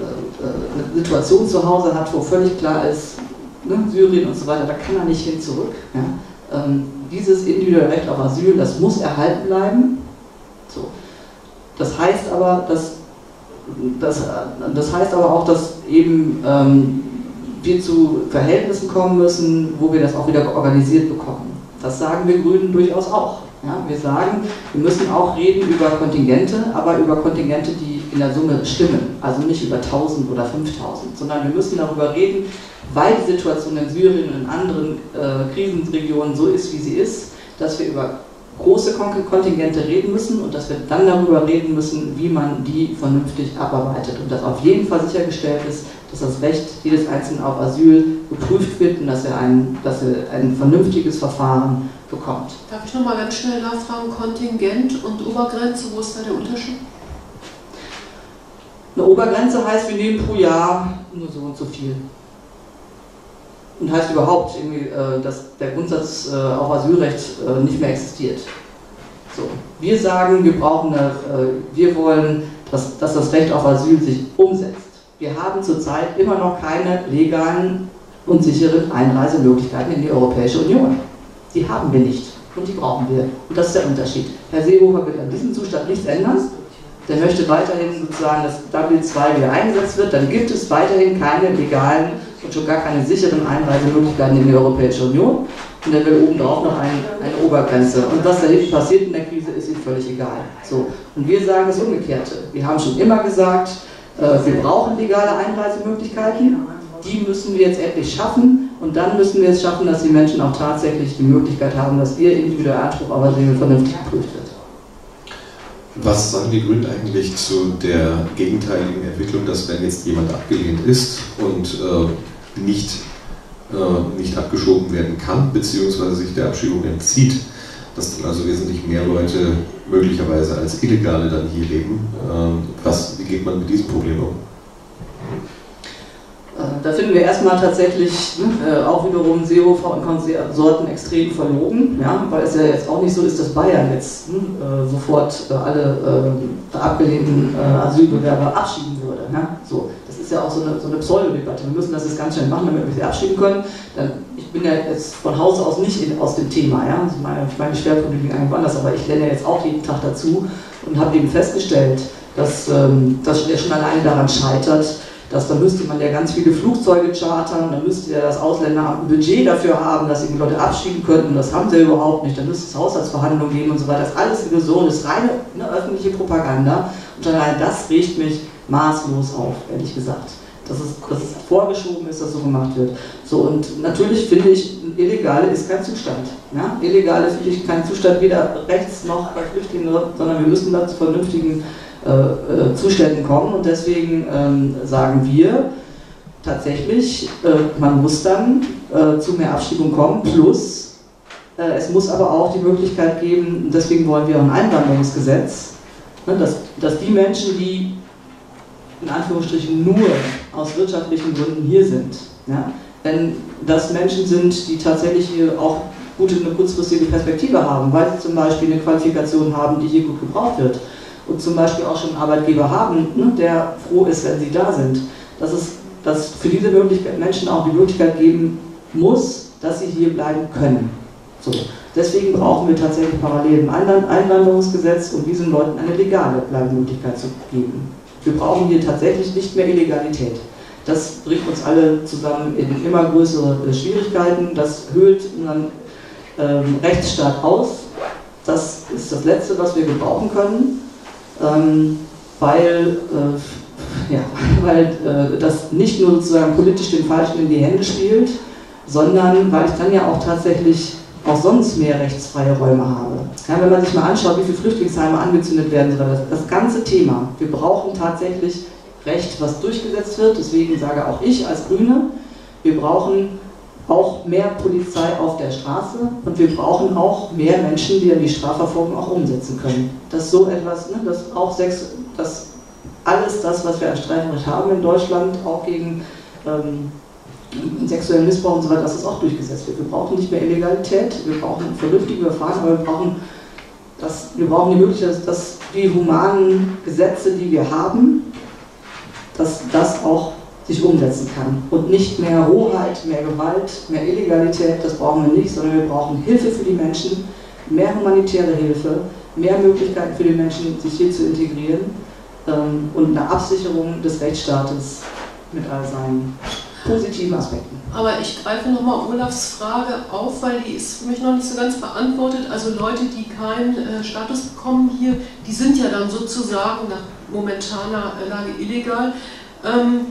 [SPEAKER 5] eine Situation zu Hause hat, wo völlig klar ist, ne, Syrien und so weiter, da kann er nicht hin zurück. Ja. Ähm, dieses individuelle Recht auf Asyl, das muss erhalten bleiben. So. Das heißt aber, dass Das, das heißt aber auch, dass eben ähm, wir zu Verhältnissen kommen müssen, wo wir das auch wieder organisiert bekommen. Das sagen wir Grünen durchaus auch. Ja, wir sagen, wir müssen auch reden über Kontingente, aber über Kontingente, die in der Summe stimmen. Also nicht über tausend oder fünftausend, sondern wir müssen darüber reden, weil die Situation in Syrien und in anderen äh, Krisenregionen so ist, wie sie ist, dass wir über große Kontingente reden müssen und dass wir dann darüber reden müssen, wie man die vernünftig abarbeitet und dass auf jeden Fall sichergestellt ist, dass das Recht jedes Einzelnen auf Asyl geprüft wird und dass er ein, dass er ein vernünftiges Verfahren bekommt.
[SPEAKER 1] Darf ich nochmal ganz schnell nachfragen, Kontingent und Obergrenze, wo ist da der Unterschied?
[SPEAKER 5] Eine Obergrenze heißt, wir nehmen pro Jahr nur so und so viel. und heißt überhaupt, irgendwie, äh, dass der Grundsatz äh, auf Asylrecht äh, nicht mehr existiert. So. Wir sagen, wir brauchen eine, äh, wir wollen, dass, dass das Recht auf Asyl sich umsetzt. Wir haben zurzeit immer noch keine legalen und sicheren Einreisemöglichkeiten in die Europäische Union. Die haben wir nicht und die brauchen wir. Und das ist der Unterschied. Herr Seehofer wird an diesem Zustand nichts ändern. Der möchte weiterhin sozusagen, dass Dublin zwei wieder eingesetzt wird. Dann gibt es weiterhin keine legalen und schon gar keine sicheren Einreisemöglichkeiten in die Europäische Union. Und er will obendrauf noch ein, eine Obergrenze. Und was da hinten passiert in der Krise, ist ihm völlig egal. So. Und wir sagen das Umgekehrte. Wir haben schon immer gesagt, äh, wir brauchen legale Einreisemöglichkeiten. Die müssen wir jetzt endlich schaffen. Und dann müssen wir es schaffen, dass die Menschen auch tatsächlich die Möglichkeit haben, dass ihr individueller Anspruch auf Asyl vernünftig geprüft wird.
[SPEAKER 4] Was sagen die Grünen eigentlich zu der gegenteiligen Entwicklung, dass wenn jetzt jemand abgelehnt ist und äh, nicht, äh, nicht abgeschoben werden kann, beziehungsweise sich der Abschiebung entzieht, dass dann also wesentlich mehr Leute möglicherweise als Illegale dann hier leben? Äh, was, wie geht man mit diesem Problem um?
[SPEAKER 5] Da finden wir erstmal tatsächlich ne, auch wiederum Seehofer und Konsorten extrem verlogen, ja, weil es ja jetzt auch nicht so ist, dass Bayern jetzt ne, äh, sofort äh, alle äh, abgelehnten äh, Asylbewerber abschieben würde. Ne? So, das ist ja auch so eine, so eine Pseudodebatte. Wir müssen das jetzt ganz schnell machen, damit wir sie abschieben können. Dann, ich bin ja jetzt von Haus aus nicht in, aus dem Thema. Ja? Also meine, meine Schwerpunkte liegen eigentlich anders, aber ich lerne jetzt auch jeden Tag dazu und habe eben festgestellt, dass, ähm, dass der schon alleine daran scheitert, dass dann müsste man ja ganz viele Flugzeuge chartern, dann müsste ja das Ausländeramt ein Budget dafür haben, dass sie die Leute abschieben könnten, das haben sie überhaupt nicht, dann müsste es Haushaltsverhandlungen geben und so weiter. Das ist alles Illusion, das ist reine ne, öffentliche Propaganda und allein das regt mich maßlos auf, ehrlich gesagt. Dass es, dass es vorgeschoben ist, dass so gemacht wird. So, und natürlich finde ich, Illegale ist kein Zustand. Ja? Illegale finde ich kein Zustand, weder rechts noch bei Flüchtlingen, sondern wir müssen da zu vernünftigen Äh, Zuständen kommen und deswegen ähm, sagen wir tatsächlich, äh, man muss dann äh, zu mehr Abschiebung kommen, plus äh, es muss aber auch die Möglichkeit geben, deswegen wollen wir auch ein Einwanderungsgesetz, ne, dass, dass die Menschen, die in Anführungsstrichen nur aus wirtschaftlichen Gründen hier sind, ja, wenn das Menschen sind, die tatsächlich hier auch gute, eine kurzfristige Perspektive haben, weil sie zum Beispiel eine Qualifikation haben, die hier gut gebraucht wird, und zum Beispiel auch schon einen Arbeitgeber haben, ne, der froh ist, wenn sie da sind, dass es dass für diese Möglichkeit Menschen auch die Möglichkeit geben muss, dass sie hier bleiben können. So. Deswegen brauchen wir tatsächlich parallel ein Einwanderungsgesetz, um diesen Leuten eine legale Bleibemöglichkeit zu geben. Wir brauchen hier tatsächlich nicht mehr Illegalität. Das bringt uns alle zusammen in immer größere Schwierigkeiten, das höhlt unseren ähm, Rechtsstaat aus. Das ist das Letzte, was wir gebrauchen können. Ähm, weil, äh, ja, weil äh, das nicht nur sozusagen politisch den Falschen in die Hände spielt, sondern weil ich dann ja auch tatsächlich auch sonst mehr rechtsfreie Räume habe. Ja, wenn man sich mal anschaut, wie viele Flüchtlingsheime angezündet werden, das, das ganze Thema, wir brauchen tatsächlich Recht, was durchgesetzt wird, deswegen sage auch ich als Grüne, wir brauchen auch mehr Polizei auf der Straße und wir brauchen auch mehr Menschen, die dann die Strafverfolgung auch umsetzen können. Dass so etwas, ne, dass auch Sex, dass alles das, was wir an Strafrecht haben in Deutschland, auch gegen ähm, sexuellen Missbrauch und so weiter, dass das auch durchgesetzt wird. Wir brauchen nicht mehr Illegalität, wir brauchen vernünftige Verfahren, aber wir brauchen, das, wir brauchen die Möglichkeit, dass, dass die humanen Gesetze, die wir haben, dass das auch sich umsetzen kann. Und nicht mehr Rohheit, mehr Gewalt, mehr Illegalität, das brauchen wir nicht, sondern wir brauchen Hilfe für die Menschen, mehr humanitäre Hilfe, mehr Möglichkeiten für die Menschen, sich hier zu integrieren ähm, und eine Absicherung des Rechtsstaates mit all seinen positiven Aspekten.
[SPEAKER 1] Aber ich greife nochmal Olafs Frage auf, weil die ist für mich noch nicht so ganz beantwortet. Also Leute, die keinen äh, Status bekommen hier, die sind ja dann sozusagen nach momentaner Lage illegal. Ähm,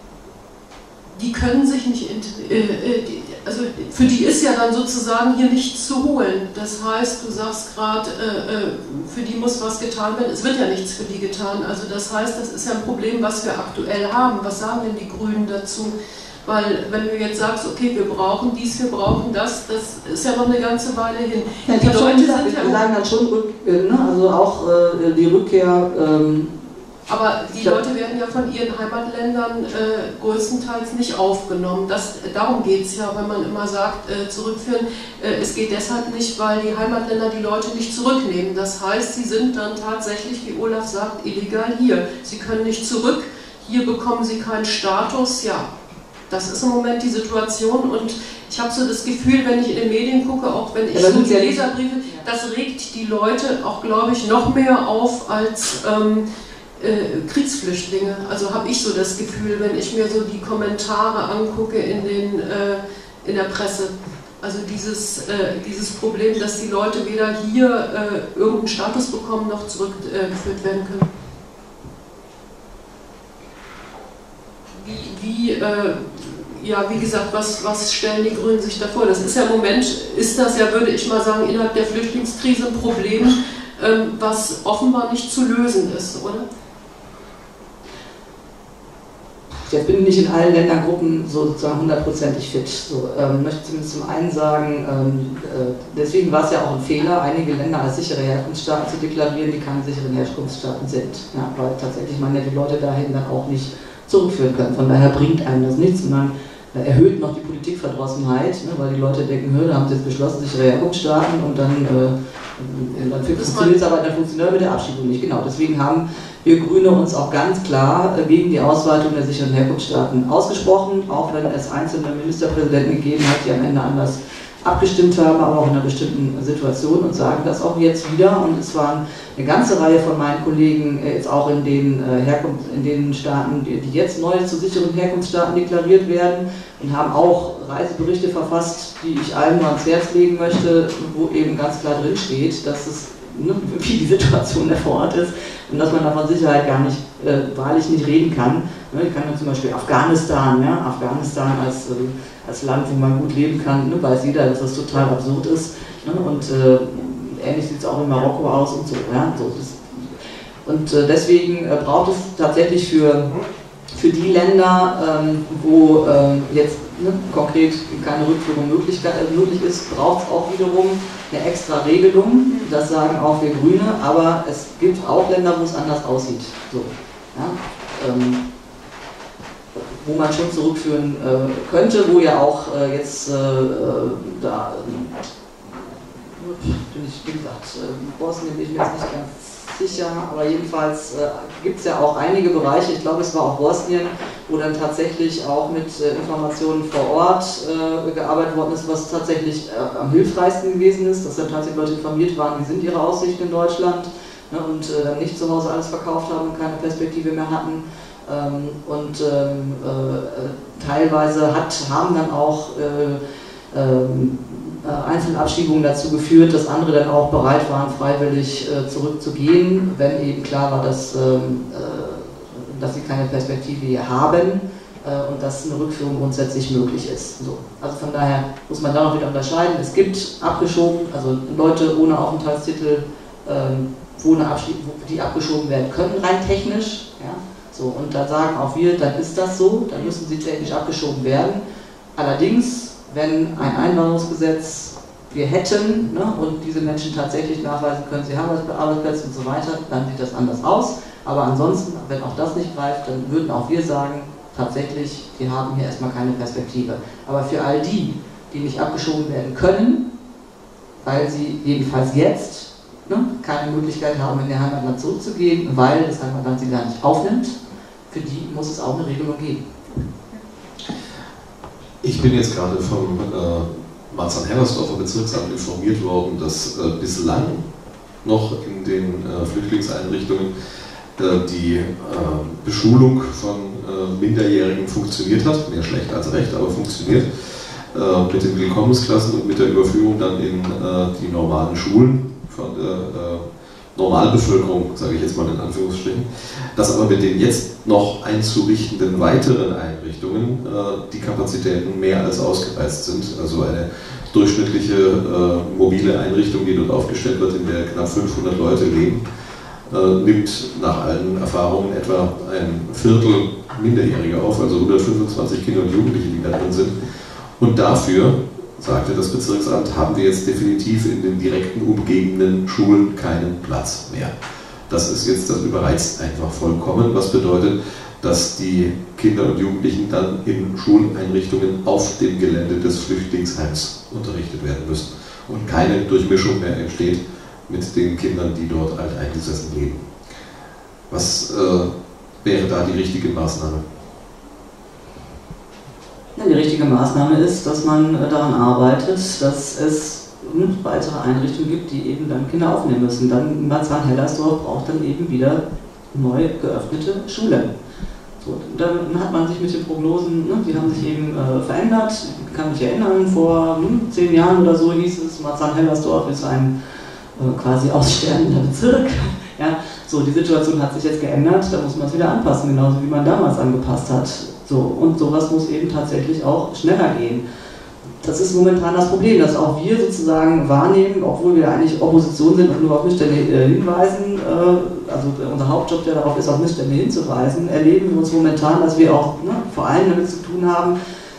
[SPEAKER 1] die können sich nicht, äh, die, also für die ist ja dann sozusagen hier nichts zu holen. Das heißt, du sagst gerade, äh, für die muss was getan werden. Es wird ja nichts für die getan. Also das heißt, das ist ja ein Problem, was wir aktuell haben. Was sagen denn die Grünen dazu? Weil wenn du jetzt sagst, okay, wir brauchen dies, wir brauchen das, das ist ja noch eine ganze Weile hin.
[SPEAKER 5] Ja, die Leute gesagt, sind ja wir sagen dann schon, ne, also auch äh, die Rückkehr ähm,
[SPEAKER 1] Aber die Leute werden ja von ihren Heimatländern äh, größtenteils nicht aufgenommen. Das, darum geht es ja, wenn man immer sagt, äh, zurückführen. Äh, es geht deshalb nicht, weil die Heimatländer die Leute nicht zurücknehmen. Das heißt, sie sind dann tatsächlich, wie Olaf sagt, illegal hier. Sie können nicht zurück, hier bekommen sie keinen Status. Ja, das ist im Moment die Situation und ich habe so das Gefühl, wenn ich in den Medien gucke, auch wenn ich
[SPEAKER 5] ja,
[SPEAKER 1] so die
[SPEAKER 5] ja
[SPEAKER 1] Leserbriefe, das regt die Leute auch, glaube ich, noch mehr auf als ähm, äh, Kriegsflüchtlinge. Also habe ich so das Gefühl, wenn ich mir so die Kommentare angucke in, den, äh, in der Presse. Also dieses, äh, dieses Problem, dass die Leute weder hier äh, irgendeinen Status bekommen, noch zurückgeführt äh, werden können. Wie, wie äh, ja, wie gesagt, was, was stellen die Grünen sich da vor? Das ist ja im Moment, ist das ja, würde ich mal sagen, innerhalb der Flüchtlingskrise ein Problem, ähm, was offenbar nicht zu lösen ist, oder?
[SPEAKER 5] Jetzt bin ich nicht in allen Ländergruppen so sozusagen hundertprozentig fit. So, ähm, möchte zumindest zum einen sagen, ähm, äh, deswegen war es ja auch ein Fehler, einige Länder als sichere Herkunftsstaaten zu deklarieren, die keine sicheren Herkunftsstaaten sind. Ja, weil tatsächlich man ja die Leute dahin dann auch nicht zurückführen können. Von daher bringt einem das nichts, sondern erhöht noch die Politikverdrossenheit, ne, weil die Leute denken, da haben sie jetzt beschlossen, sichere Herkunftsstaaten und dann, äh, dann funktioniert es aber dann funktioniert mit der Abschiebung nicht. Genau, deswegen haben wir Grüne uns auch ganz klar gegen die Ausweitung der sicheren Herkunftsstaaten ausgesprochen, auch wenn es einzelne Ministerpräsidenten gegeben hat, die am Ende anders abgestimmt haben, aber auch in einer bestimmten Situation und sagen das auch jetzt wieder. Und es waren eine ganze Reihe von meinen Kollegen jetzt auch in den, äh, Herkunft, in den Staaten, die, die jetzt neu zu sicheren Herkunftsstaaten deklariert werden und haben auch Reiseberichte verfasst, die ich allen nur ans Herz legen möchte, wo eben ganz klar drin steht, dass es, ne, wie die Situation da vor Ort ist und dass man da von Sicherheit gar nicht, äh, wahrlich nicht reden kann. Ne, ich kann dann zum Beispiel Afghanistan, ja, Afghanistan als äh, als Land, wo man gut leben kann, ne, weiß jeder, dass das total absurd ist. Ne, und äh, ähnlich sieht es auch in Marokko aus und so. Ja, so das, und äh, deswegen äh, braucht es tatsächlich für, für die Länder, ähm, wo äh, jetzt ne, konkret keine Rückführung möglich, äh, möglich ist, braucht es auch wiederum eine extra Regelung. Das sagen auch wir Grüne, aber es gibt auch Länder, wo es anders aussieht. So, ja, ähm, wo man schon zurückführen äh, könnte, wo ja auch äh, jetzt äh, da, bin ich, wie gesagt, äh, Bosnien bin ich mir jetzt nicht ganz sicher, aber jedenfalls äh, gibt es ja auch einige Bereiche, ich glaube es war auch Bosnien, wo dann tatsächlich auch mit äh, Informationen vor Ort äh, gearbeitet worden ist, was tatsächlich äh, am hilfreichsten gewesen ist, dass dann tatsächlich Leute informiert waren, wie sind ihre Aussichten in Deutschland, ne, und äh, dann nicht zu Hause alles verkauft haben und keine Perspektive mehr hatten. Ähm, und ähm, äh, teilweise hat, haben dann auch äh, äh, Einzelabschiebungen dazu geführt, dass andere dann auch bereit waren, freiwillig äh, zurückzugehen, wenn eben klar war, dass, äh, dass sie keine Perspektive hier haben äh, und dass eine Rückführung grundsätzlich möglich ist. So. Also von daher muss man da noch wieder unterscheiden. Es gibt abgeschoben, also Leute ohne Aufenthaltstitel, äh, wo eine Abschied, wo die abgeschoben werden können, rein technisch. Ja. So, und da sagen auch wir, dann ist das so, dann müssen sie technisch abgeschoben werden. Allerdings, wenn ein Einwanderungsgesetz wir hätten, ne, und diese Menschen tatsächlich nachweisen können, sie haben Arbeitsplätze und so weiter, dann sieht das anders aus. Aber ansonsten, wenn auch das nicht greift, dann würden auch wir sagen, tatsächlich, wir haben hier erstmal keine Perspektive. Aber für all die, die nicht abgeschoben werden können, weil sie jedenfalls jetzt ne, keine Möglichkeit haben, in ihr Heimatland zurückzugehen, weil das Heimatland sie gar nicht aufnimmt, für die muss es auch eine Regelung geben.
[SPEAKER 4] Ich bin jetzt gerade vom äh, Marzahn-Hellersdorfer Bezirksamt informiert worden, dass äh, bislang noch in den äh, Flüchtlingseinrichtungen äh, die äh, Beschulung von äh, Minderjährigen funktioniert hat, mehr schlecht als recht, aber funktioniert, äh, mit den Willkommensklassen und mit der Überführung dann in äh, die normalen Schulen von der äh, Normalbevölkerung, sage ich jetzt mal in Anführungsstrichen, dass aber mit den jetzt noch einzurichtenden weiteren Einrichtungen äh, die Kapazitäten mehr als ausgereizt sind. Also eine durchschnittliche äh, mobile Einrichtung, die dort aufgestellt wird, in der knapp fünfhundert Leute leben, äh, nimmt nach allen Erfahrungen etwa ein Viertel Minderjährige auf, also hundertfünfundzwanzig Kinder und Jugendliche, die da drin sind. Und dafür, sagte das Bezirksamt, haben wir jetzt definitiv in den direkten umgebenden Schulen keinen Platz mehr. Das ist jetzt, das überreizt einfach vollkommen, was bedeutet, dass die Kinder und Jugendlichen dann in Schuleinrichtungen auf dem Gelände des Flüchtlingsheims unterrichtet werden müssen und keine Durchmischung mehr entsteht mit den Kindern, die dort alteingesessen leben. Was äh, wäre da die richtige Maßnahme?
[SPEAKER 5] Ja, die richtige Maßnahme ist, dass man daran arbeitet, dass es weitere Einrichtungen gibt, die eben dann Kinder aufnehmen müssen. Dann Marzahn-Hellersdorf braucht dann eben wieder neu geöffnete Schulen. So, dann hat man sich mit den Prognosen, ne, die haben sich eben äh, verändert. Ich kann mich erinnern, vor hm, zehn Jahren oder so hieß es, Marzahn-Hellersdorf ist ein äh, quasi aussterbender Bezirk. Ja, so, die Situation hat sich jetzt geändert, da muss man es wieder anpassen, genauso wie man damals angepasst hat. So, und sowas muss eben tatsächlich auch schneller gehen. Das ist momentan das Problem, dass auch wir sozusagen wahrnehmen, obwohl wir eigentlich Opposition sind und nur auf Missstände hinweisen, also unser Hauptjob, der darauf ist, auf Missstände hinzuweisen, erleben wir uns momentan, dass wir auch ne, vor allem damit zu tun haben,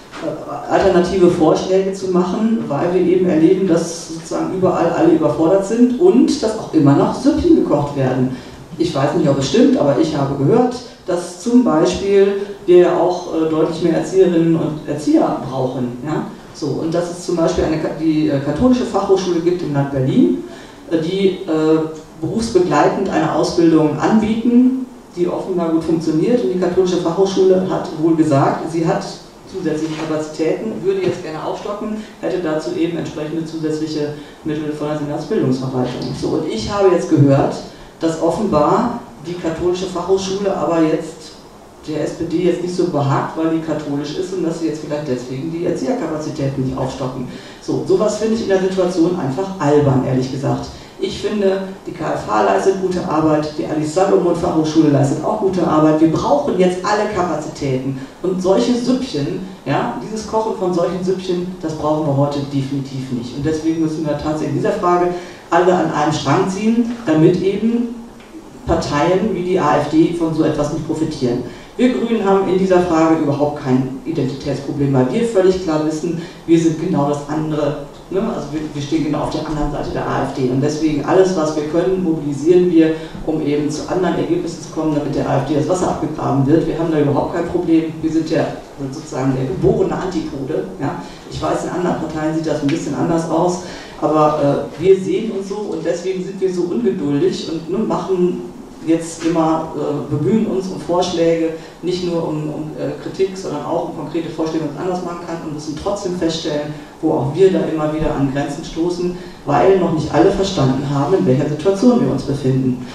[SPEAKER 5] alternative Vorschläge zu machen, weil wir eben erleben, dass sozusagen überall alle überfordert sind und dass auch immer noch Süppchen gekocht werden. Ich weiß nicht, ob es stimmt, aber ich habe gehört, dass zum Beispiel wir ja auch deutlich mehr Erzieherinnen und Erzieher brauchen. Ja? So, und dass es zum Beispiel eine, die äh, katholische Fachhochschule gibt im Land Berlin, äh, die äh, berufsbegleitend eine Ausbildung anbieten, die offenbar gut funktioniert. Und die katholische Fachhochschule hat wohl gesagt, sie hat zusätzliche Kapazitäten, würde jetzt gerne aufstocken, hätte dazu eben entsprechende zusätzliche Mittel von der Senatsbildungsverwaltung. So, und ich habe jetzt gehört, dass offenbar die katholische Fachhochschule aber jetzt der S P D jetzt nicht so behagt, weil die katholisch ist und dass sie jetzt vielleicht deswegen die Erzieherkapazitäten nicht aufstocken. So, sowas finde ich in der Situation einfach albern, ehrlich gesagt. Ich finde, die K F H leistet gute Arbeit, die Alice Salomon Fachhochschule leistet auch gute Arbeit. Wir brauchen jetzt alle Kapazitäten. Und solche Süppchen, ja, dieses Kochen von solchen Süppchen, das brauchen wir heute definitiv nicht. Und deswegen müssen wir tatsächlich in dieser Frage alle an einem Strang ziehen, damit eben Parteien wie die AfD von so etwas nicht profitieren. Wir Grünen haben in dieser Frage überhaupt kein Identitätsproblem, weil wir völlig klar wissen, wir sind genau das andere, ne? Also wir, wir stehen genau auf der anderen Seite der AfD und deswegen alles, was wir können, mobilisieren wir, um eben zu anderen Ergebnissen zu kommen, damit der AfD das Wasser abgegraben wird. Wir haben da überhaupt kein Problem, wir sind ja sozusagen der geborene Antipode. Ja? Ich weiß, in anderen Parteien sieht das ein bisschen anders aus, aber äh, wir sehen uns so und deswegen sind wir so ungeduldig und ne, machen jetzt immer äh, bemühen uns um Vorschläge, nicht nur um, um äh, Kritik, sondern auch um konkrete Vorschläge, was man anders machen kann und müssen trotzdem feststellen, wo auch wir da immer wieder an Grenzen stoßen, weil noch nicht alle verstanden haben, in welcher Situation wir uns befinden.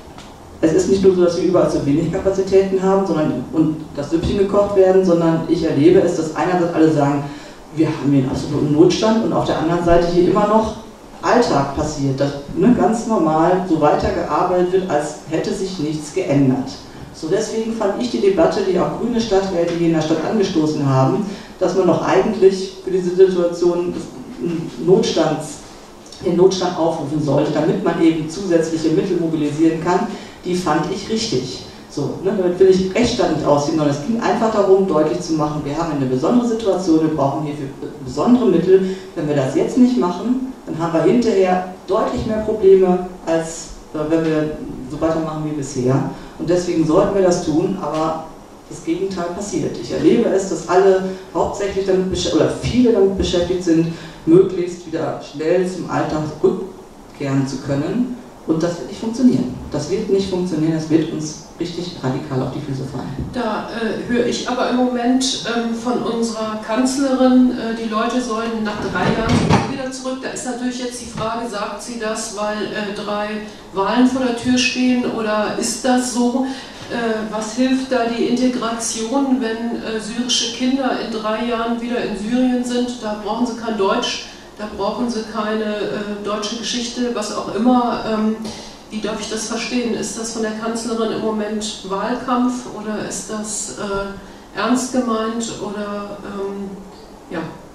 [SPEAKER 5] Es ist nicht nur so, dass wir überall zu wenig Kapazitäten haben sondern, und das Süppchen gekocht werden, sondern ich erlebe es, dass einerseits alle sagen, wir haben hier einen absoluten Notstand und auf der anderen Seite hier immer noch Alltag passiert, dass ne, ganz normal so weitergearbeitet wird, als hätte sich nichts geändert. So deswegen fand ich die Debatte, die auch grüne Stadträte hier in der Stadt angestoßen haben, dass man doch eigentlich für diese Situation des Notstands, den Notstand aufrufen sollte, damit man eben zusätzliche Mittel mobilisieren kann, die fand ich richtig. So, ne, damit will ich Rechtsstaat nicht ausziehen, sondern es ging einfach darum, deutlich zu machen, wir haben eine besondere Situation, wir brauchen hierfür besondere Mittel. Wenn wir das jetzt nicht machen, dann haben wir hinterher deutlich mehr Probleme, als äh, wenn wir so weitermachen wie bisher. Und deswegen sollten wir das tun, aber das Gegenteil passiert. Ich erlebe es, dass alle hauptsächlich damit beschäftigt, oder viele damit beschäftigt sind, möglichst wieder schnell zum Alltag rückkehren zu können. Und das wird nicht funktionieren. Das wird nicht funktionieren, das wird uns richtig radikal auf die Füße fallen.
[SPEAKER 1] Da äh, höre ich aber im Moment ähm, von unserer Kanzlerin, äh, die Leute sollen nach drei Jahren wieder zurück. Da ist natürlich jetzt die Frage, sagt sie das, weil äh, drei Wahlen vor der Tür stehen oder ist das so? Äh, was hilft da die Integration, wenn äh, syrische Kinder in drei Jahren wieder in Syrien sind? Da brauchen sie kein Deutsch. Da brauchen sie keine äh, deutsche Geschichte, was auch immer. Ähm, wie darf ich das verstehen? Ist das von der Kanzlerin im Moment Wahlkampf oder ist das äh, ernst gemeint? Oder ähm, ja.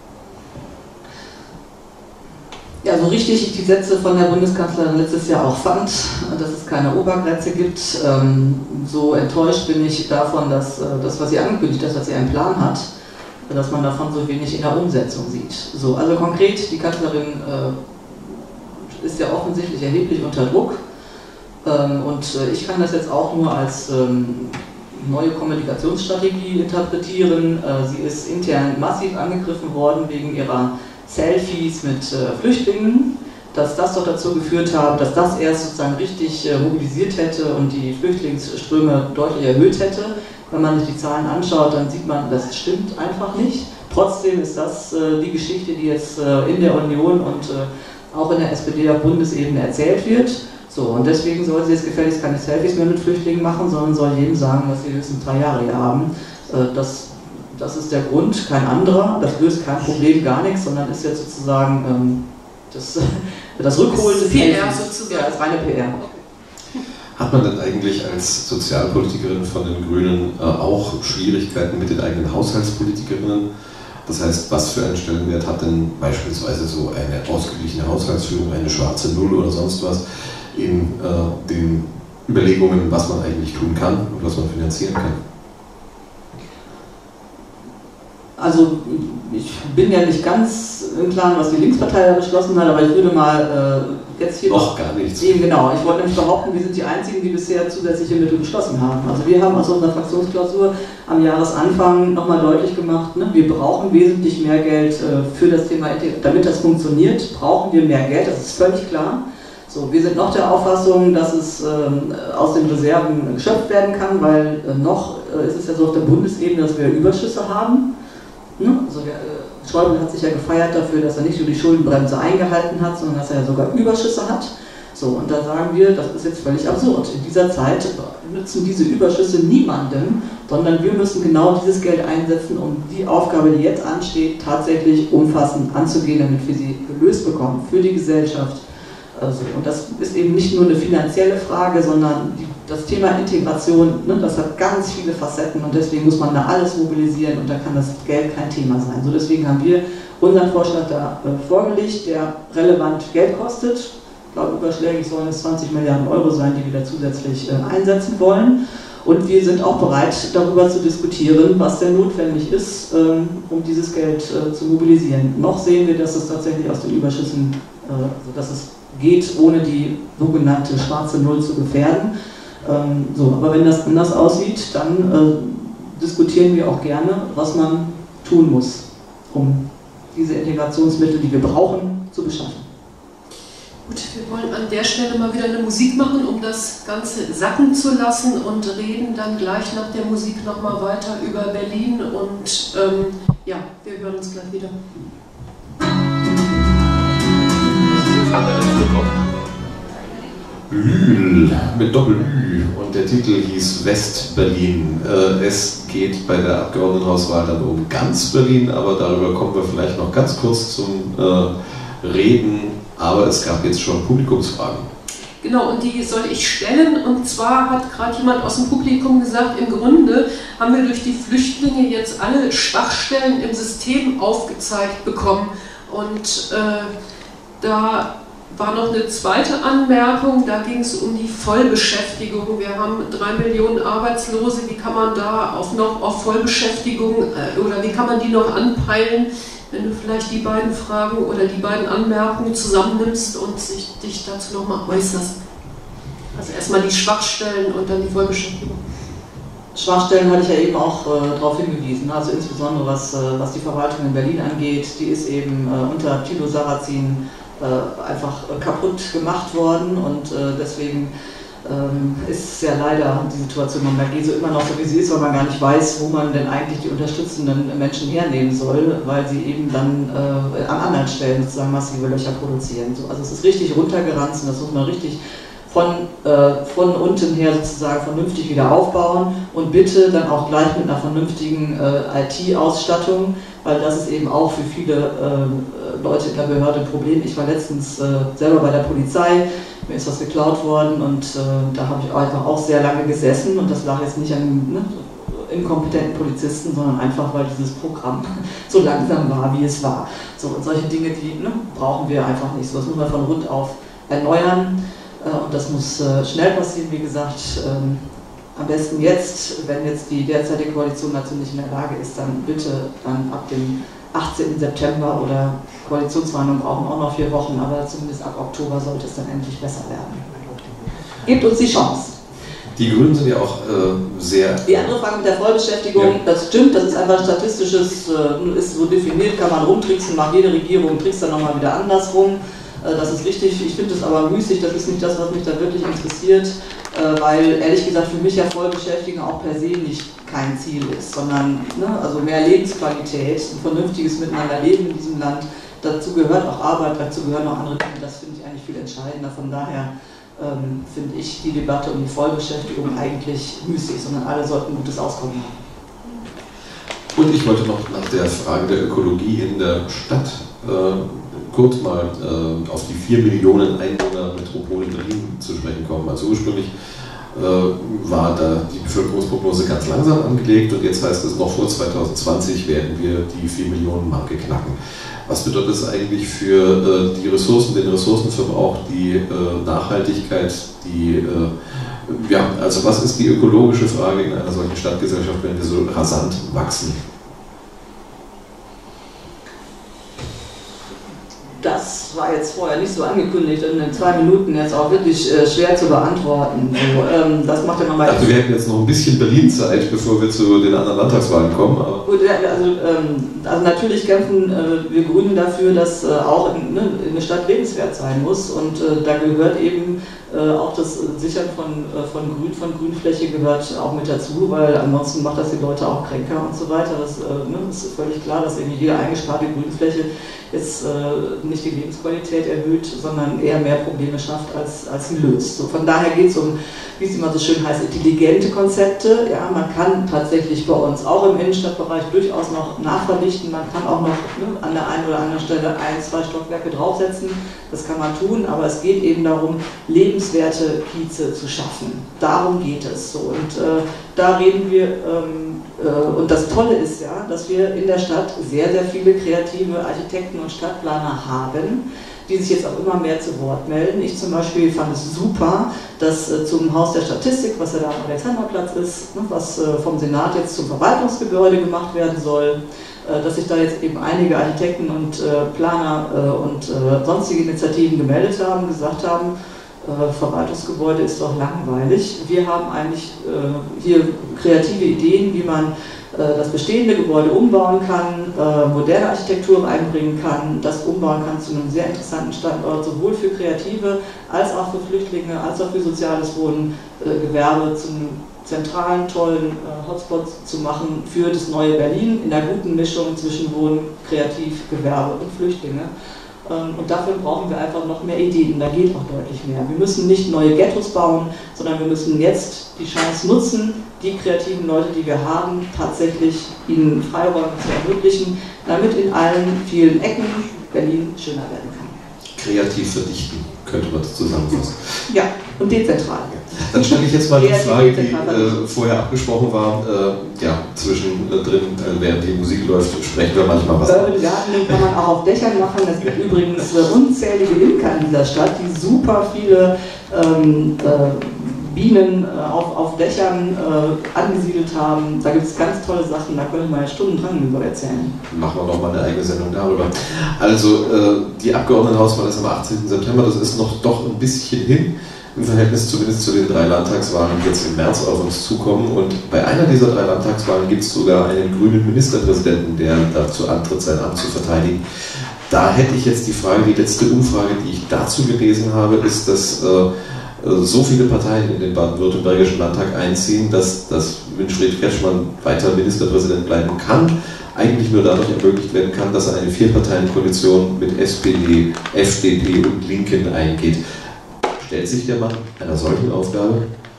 [SPEAKER 5] Ja, so richtig ich die Sätze von der Bundeskanzlerin letztes Jahr auch fand, dass es keine Obergrenze gibt. Ähm, so enttäuscht bin ich davon, dass äh, das, was sie angekündigt hat, dass sie einen Plan hat, dass man davon so wenig in der Umsetzung sieht. So, also konkret, die Kanzlerin äh, ist ja offensichtlich erheblich unter Druck. Ähm, und äh, ich kann das jetzt auch nur als ähm, neue Kommunikationsstrategie interpretieren. Äh, sie ist intern massiv angegriffen worden wegen ihrer Selfies mit äh, Flüchtlingen, dass das doch dazu geführt hat, dass das erst sozusagen richtig äh, mobilisiert hätte und die Flüchtlingsströme deutlich erhöht hätte. Wenn man sich die Zahlen anschaut, dann sieht man, das stimmt einfach nicht. Trotzdem ist das äh, die Geschichte, die jetzt äh, in der Union und äh, auch in der S P D auf Bundesebene erzählt wird. So, und deswegen soll sie jetzt gefälligst keine Selfies mehr mit Flüchtlingen machen, sondern soll jedem sagen, dass sie höchstens drei Jahre hier haben. Äh, das, das ist der Grund, kein anderer. Das löst kein Problem, gar nichts, sondern ist jetzt sozusagen ähm, das, das Rückholen des
[SPEAKER 1] P R sozusagen.
[SPEAKER 5] Ja, als reine P R.
[SPEAKER 4] Hat man denn eigentlich als Sozialpolitikerin von den Grünen äh, auch Schwierigkeiten mit den eigenen Haushaltspolitikerinnen? Das heißt, was für einen Stellenwert hat denn beispielsweise so eine ausgeglichene Haushaltsführung, eine schwarze Null oder sonst was in äh, den Überlegungen, was man eigentlich tun kann und was man finanzieren kann?
[SPEAKER 5] Also ich bin ja nicht ganz im Klaren, was die Linkspartei da beschlossen hat, aber ich würde mal äh, jetzt hier
[SPEAKER 4] noch gar nichts.
[SPEAKER 5] Eben, genau. Ich wollte nämlich behaupten, wir sind die Einzigen, die bisher zusätzliche Mittel beschlossen haben. Also wir haben aus unserer Fraktionsklausur am Jahresanfang nochmal deutlich gemacht, ne, wir brauchen wesentlich mehr Geld äh, für das Thema Integration. Damit das funktioniert, brauchen wir mehr Geld, das ist völlig klar. So, wir sind noch der Auffassung, dass es äh, aus den Reserven geschöpft werden kann, weil äh, noch äh, ist es ja so auf der Bundesebene, dass wir Überschüsse haben. Also der äh, Schäuble hat sich ja gefeiert dafür, dass er nicht nur die Schuldenbremse eingehalten hat, sondern dass er ja sogar Überschüsse hat. So, und da sagen wir, das ist jetzt völlig absurd. In dieser Zeit nützen diese Überschüsse niemandem, sondern wir müssen genau dieses Geld einsetzen, um die Aufgabe, die jetzt ansteht, tatsächlich umfassend anzugehen, damit wir sie gelöst bekommen für die Gesellschaft. Also, und das ist eben nicht nur eine finanzielle Frage, sondern die, das Thema Integration, ne, das hat ganz viele Facetten und deswegen muss man da alles mobilisieren und da kann das Geld kein Thema sein. So, deswegen haben wir unseren Vorschlag da äh, vorgelegt, der relevant Geld kostet. Laut überschlägig sollen es zwanzig Milliarden Euro sein, die wir da zusätzlich äh, einsetzen wollen. Und wir sind auch bereit, darüber zu diskutieren, was denn notwendig ist, ähm, um dieses Geld äh, zu mobilisieren. Noch sehen wir, dass es tatsächlich aus den Überschüssen, äh, also dass es geht, ohne die sogenannte schwarze Null zu gefährden. Ähm, so, aber wenn das anders aussieht, dann äh, diskutieren wir auch gerne, was man tun muss, um diese Integrationsmittel, die wir brauchen, zu beschaffen.
[SPEAKER 1] Gut, wir wollen an der Stelle mal wieder eine Musik machen, um das Ganze sacken zu lassen und reden dann gleich nach der Musik nochmal weiter über Berlin und ähm, ja, wir hören uns gleich wieder.
[SPEAKER 4] Lühl mit Doppel-Ü und der Titel hieß West-Berlin. Äh, es geht bei der Abgeordnetenhauswahl dann um ganz Berlin, aber darüber kommen wir vielleicht noch ganz kurz zum äh, Reden, aber es gab jetzt schon Publikumsfragen.
[SPEAKER 1] Genau, und die soll ich stellen. Und zwar hat gerade jemand aus dem Publikum gesagt, im Grunde haben wir durch die Flüchtlinge jetzt alle Schwachstellen im System aufgezeigt bekommen. Und äh, da war noch eine zweite Anmerkung, da ging es um die Vollbeschäftigung. Wir haben drei Millionen Arbeitslose, wie kann man da auf noch auf Vollbeschäftigung äh, oder wie kann man die noch anpeilen, wenn du vielleicht die beiden Fragen oder die beiden Anmerkungen zusammennimmst und sich, dich dazu nochmal äußerst. Also erstmal die Schwachstellen und dann die Vollbeschäftigung.
[SPEAKER 5] Schwachstellen hatte ich ja eben auch äh, darauf hingewiesen, also insbesondere was, äh, was die Verwaltung in Berlin angeht, die ist eben äh, unter Thilo Sarrazin äh, einfach äh, kaputt gemacht worden und äh, deswegen ähm, ist ja leider die Situation in Berlin so immer noch so wie sie ist, weil man gar nicht weiß, wo man denn eigentlich die unterstützenden Menschen hernehmen soll, weil sie eben dann äh, an anderen Stellen sozusagen massive Löcher produzieren. So, also es ist richtig runtergeranzt und das muss man richtig Von, äh, von unten her sozusagen vernünftig wieder aufbauen und bitte dann auch gleich mit einer vernünftigen äh, I T-Ausstattung, weil das ist eben auch für viele äh, Leute in der Behörde ein Problem. Ich war letztens äh, selber bei der Polizei, mir ist was geklaut worden und äh, da habe ich einfach auch sehr lange gesessen und das lag jetzt nicht an ne, inkompetenten Polizisten, sondern einfach, weil dieses Programm so langsam war, wie es war. So, und solche Dinge, die ne, brauchen wir einfach nicht. So, das muss man von Grund auf erneuern. Und das muss äh, schnell passieren, wie gesagt, ähm, am besten jetzt, wenn jetzt die derzeitige Koalition dazu nicht in der Lage ist, dann bitte dann ab dem achtzehnten September oder Koalitionsverhandlungen brauchen auch noch vier Wochen, aber zumindest ab Oktober sollte es dann endlich besser werden. Gebt uns die Chance.
[SPEAKER 4] Die Grünen sind ja auch äh, sehr...
[SPEAKER 5] Die andere Frage mit der Vollbeschäftigung, ja. Das stimmt, das ist einfach statistisches, äh, ist so definiert, kann man rumtricksen, macht jede Regierung, trickst dann nochmal wieder andersrum. Äh, das ist richtig, ich finde es aber müßig, das ist nicht das, was mich da wirklich interessiert, äh, weil ehrlich gesagt für mich ja Vollbeschäftigung auch per se nicht kein Ziel ist, sondern ne, also mehr Lebensqualität, ein vernünftiges Miteinanderleben in diesem Land, dazu gehört auch Arbeit, dazu gehören auch andere Dinge, das finde ich eigentlich viel entscheidender, von daher Ähm, finde ich die Debatte um die Vollbeschäftigung eigentlich müßig, sondern alle sollten ein gutes Auskommen haben.
[SPEAKER 4] Und ich wollte noch nach der Frage der Ökologie in der Stadt äh, kurz mal äh, auf die vier Millionen Einwohner Metropole Berlin zu sprechen kommen. Also ursprünglich äh, war da die Bevölkerungsprognose ganz langsam angelegt und jetzt heißt es, noch vor zweitausendzwanzig werden wir die vier Millionen Marke knacken. Was bedeutet das eigentlich für äh, die Ressourcen, den Ressourcenverbrauch, die äh, Nachhaltigkeit, die, äh, ja, also was ist die ökologische Frage in einer solchen Stadtgesellschaft, wenn wir so rasant wachsen?
[SPEAKER 5] Das war jetzt vorher nicht so angekündigt und in zwei Minuten jetzt auch wirklich äh, schwer zu beantworten. So, ähm, das macht ja nochmal.
[SPEAKER 4] Also wir hätten jetzt noch ein bisschen Berlin-Zeit, bevor wir zu den anderen Landtagswahlen kommen. Aber
[SPEAKER 5] Gut, also, ähm, also natürlich kämpfen äh, wir Grünen dafür, dass äh, auch in, ne, eine Stadt lebenswert sein muss und äh, da gehört eben äh, auch das Sichern von, äh, von Grün, von Grünfläche gehört auch mit dazu, weil ansonsten macht das die Leute auch kränker und so weiter. Das äh, ne, ist völlig klar, dass irgendwie jede eingesparte Grünfläche jetzt äh, nicht die Lebensqualität erhöht, sondern eher mehr Probleme schafft, als, als sie löst. So, von daher geht es um, wie es immer so schön heißt, intelligente Konzepte. Ja, man kann tatsächlich bei uns auch im Innenstadtbereich durchaus noch nachverdichten. Man kann auch noch ne, an der einen oder anderen Stelle ein, zwei Stockwerke draufsetzen. Das kann man tun, aber es geht eben darum, lebenswerte Kieze zu schaffen. Darum geht es. So. Und äh, da reden wir, ähm, äh, und das Tolle ist ja, dass wir in der Stadt sehr, sehr viele kreative Architekten und Stadtplaner haben, die sich jetzt auch immer mehr zu Wort melden. Ich zum Beispiel fand es super, dass äh, zum Haus der Statistik, was ja da am Alexanderplatz ist, ne, was äh, vom Senat jetzt zum Verwaltungsgebäude gemacht werden soll, äh, dass sich da jetzt eben einige Architekten und äh, Planer äh, und äh, sonstige Initiativen gemeldet haben, gesagt haben, äh, Verwaltungsgebäude ist doch langweilig. Wir haben eigentlich äh, hier kreative Ideen, wie man das bestehende Gebäude umbauen kann, äh, moderne Architektur einbringen kann, das umbauen kann zu einem sehr interessanten Standort, sowohl für Kreative als auch für Flüchtlinge, als auch für soziales Wohnen, äh, Gewerbe zu einem zentralen, tollen äh, Hotspot zu machen für das neue Berlin in einer guten Mischung zwischen Wohnen, Kreativ, Gewerbe und Flüchtlinge. Ähm, und dafür brauchen wir einfach noch mehr Ideen, da geht auch deutlich mehr. Wir müssen nicht neue Ghettos bauen, sondern wir müssen jetzt die Chance nutzen, die kreativen Leute, die wir haben, tatsächlich ihnen Freiräume zu ermöglichen, damit in allen vielen Ecken Berlin schöner werden kann.
[SPEAKER 4] Kreativ verdichten, könnte man das zusammenfassen.
[SPEAKER 5] Ja, und dezentral.
[SPEAKER 4] Dann stelle ich jetzt mal die Frage, die äh, vorher abgesprochen war. Äh, ja, zwischendrin, äh, während die Musik läuft, sprechen wir manchmal was.
[SPEAKER 5] Urban Gardening kann man auch auf Dächern machen. Es gibt übrigens äh, unzählige Imker in dieser Stadt, die super viele ähm, äh, Bienen äh, auf, auf Dächern äh, angesiedelt haben. Da gibt es ganz tolle Sachen, da könnte man ja Stunden dran drüber erzählen.
[SPEAKER 4] Machen wir noch mal eine eigene Sendung darüber. Also äh, die Abgeordnetenhauswahl ist am achtzehnten September, das ist noch doch ein bisschen hin, im Verhältnis zumindest zu den drei Landtagswahlen, die jetzt im März auf uns zukommen. Und bei einer dieser drei Landtagswahlen gibt es sogar einen grünen Ministerpräsidenten, der dazu antritt, sein Amt zu verteidigen. Da hätte ich jetzt die Frage, die letzte Umfrage, die ich dazu gelesen habe, ist, dass äh, so viele Parteien in den baden-württembergischen Landtag einziehen, dass, dass Winfried Kretschmann weiter Ministerpräsident bleiben kann, eigentlich nur dadurch ermöglicht werden kann, dass er eine Vierparteien-Koalition mit S P D, F D P und Linken eingeht. Stellt sich der Mann einer solchen Aufgabe?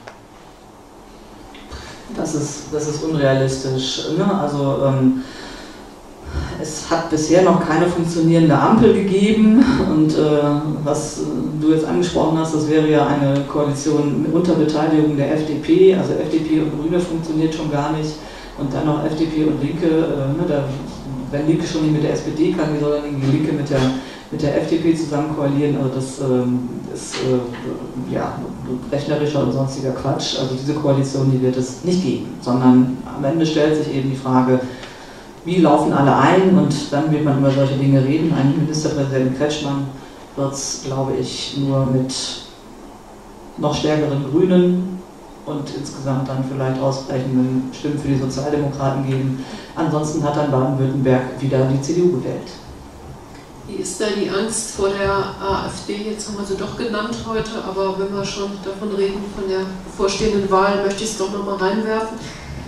[SPEAKER 5] Das ist, das ist unrealistisch. Ne? Also ähm, es hat bisher noch keine funktionierende Ampel gegeben und äh, was du jetzt angesprochen hast, das wäre ja eine Koalition mit Unterbeteiligung der F D P, also F D P und Grüne funktioniert schon gar nicht und dann noch F D P und Linke, äh, ne, da, wenn Linke schon nicht mit der S P D kann, wie soll dann die Linke mit der, mit der F D P zusammen koalieren, also das ähm, ist äh, ja, rechnerischer und sonstiger Quatsch, also diese Koalition, die wird es nicht geben, sondern am Ende stellt sich eben die Frage, wie laufen alle ein und dann wird man über solche Dinge reden. Ein Ministerpräsident Kretschmann wird es, glaube ich, nur mit noch stärkeren Grünen und insgesamt dann vielleicht ausreichenden Stimmen für die Sozialdemokraten geben. Ansonsten hat dann Baden-Württemberg wieder die C D U gewählt.
[SPEAKER 1] Wie ist da die Angst vor der AfD? Jetzt haben wir sie doch genannt heute, aber wenn wir schon davon reden, von der bevorstehenden Wahl, möchte ich es doch nochmal reinwerfen.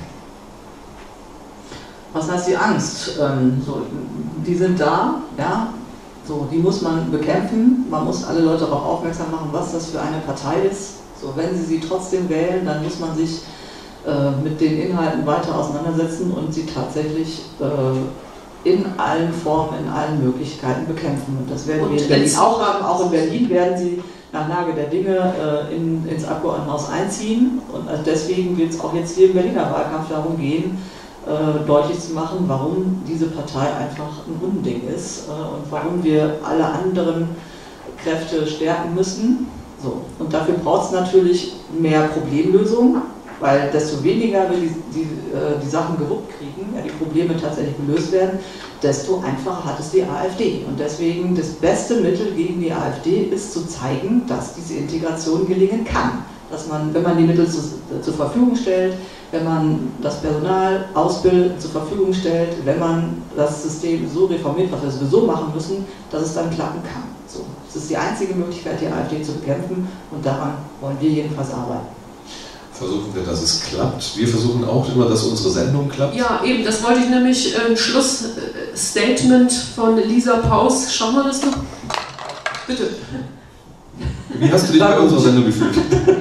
[SPEAKER 5] Was heißt die Angst? Ähm, so, die sind da, ja, so, die muss man bekämpfen. Man muss alle Leute darauf aufmerksam machen, was das für eine Partei ist. So, wenn sie sie trotzdem wählen, dann muss man sich äh, mit den Inhalten weiter auseinandersetzen und sie tatsächlich äh, in allen Formen, in allen Möglichkeiten bekämpfen. Und das werden und wir in Berlin auch haben. Auch in Berlin werden sie nach Lage der Dinge äh, in, ins Abgeordnetenhaus einziehen. Und also deswegen wird es auch jetzt hier im Berliner Wahlkampf darum gehen, äh, deutlich zu machen, warum diese Partei einfach ein Unding ist äh, und warum wir alle anderen Kräfte stärken müssen. So. Und dafür braucht es natürlich mehr Problemlösung, weil desto weniger wir die, die, äh, die Sachen gewuppt kriegen, ja, die Probleme tatsächlich gelöst werden, desto einfacher hat es die AfD. Und deswegen das beste Mittel gegen die AfD ist zu zeigen, dass diese Integration gelingen kann. Dass man, wenn man die Mittel zu, zur Verfügung stellt, wenn man das Personal ausbildet, zur Verfügung stellt, wenn man das System so reformiert, was wir sowieso machen müssen, dass es dann klappen kann. So. Das ist die einzige Möglichkeit, die AfD zu bekämpfen, und daran wollen wir jedenfalls arbeiten.
[SPEAKER 4] Versuchen wir, dass es klappt. Wir versuchen auch immer, dass unsere Sendung klappt.
[SPEAKER 1] Ja, eben, das wollte ich nämlich, ein äh, Schlussstatement von Lisa Paus. Schauen wir das noch? Bitte.
[SPEAKER 4] Wie hast du dich bei unserer Sendung gefühlt?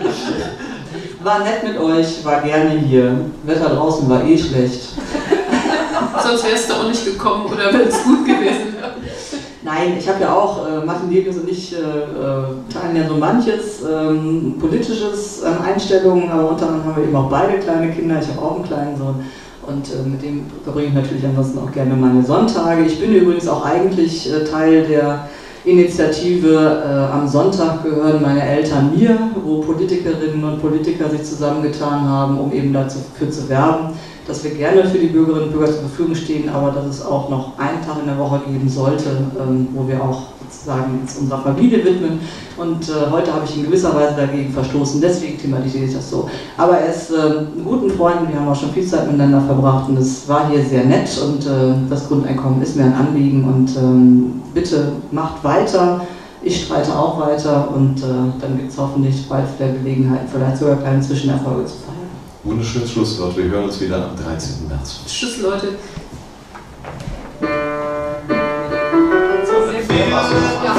[SPEAKER 5] War nett mit euch, war gerne hier. Wetter draußen war eh schlecht.
[SPEAKER 1] Sonst wärst du auch nicht gekommen, oder wäre es gut gewesen?
[SPEAKER 5] Nein, ich habe ja auch, äh, Martin Delius und ich äh, teilen ja so manches, ähm, politisches ähm, Einstellungen, aber unter anderem haben wir eben auch beide kleine Kinder. Ich habe auch einen kleinen Sohn und äh, mit dem verbringe ich natürlich ansonsten auch gerne meine Sonntage. Ich bin übrigens auch eigentlich äh, Teil der Initiative äh, Am Sonntag gehören meine Eltern mir, wo Politikerinnen und Politiker sich zusammengetan haben, um eben dafür zu werben, dass wir gerne für die Bürgerinnen und Bürger zur Verfügung stehen, aber dass es auch noch einen Tag in der Woche geben sollte, ähm, wo wir auch sozusagen uns unserer Familie widmen. Und äh, heute habe ich in gewisser Weise dagegen verstoßen, deswegen thematisiere ich das so. Aber er ist äh, ein guter Freund, wir haben auch schon viel Zeit miteinander verbracht und es war hier sehr nett und äh, das Grundeinkommen ist mir ein Anliegen und ähm, bitte macht weiter. Ich streite auch weiter und äh, dann gibt es hoffentlich bald wieder Gelegenheiten, vielleicht sogar kleine Zwischenerfolge zu feiern.
[SPEAKER 4] Wunderschönes Schlusswort. Wir hören uns wieder am dreizehnten März.
[SPEAKER 1] Tschüss, Leute.
[SPEAKER 6] Ja.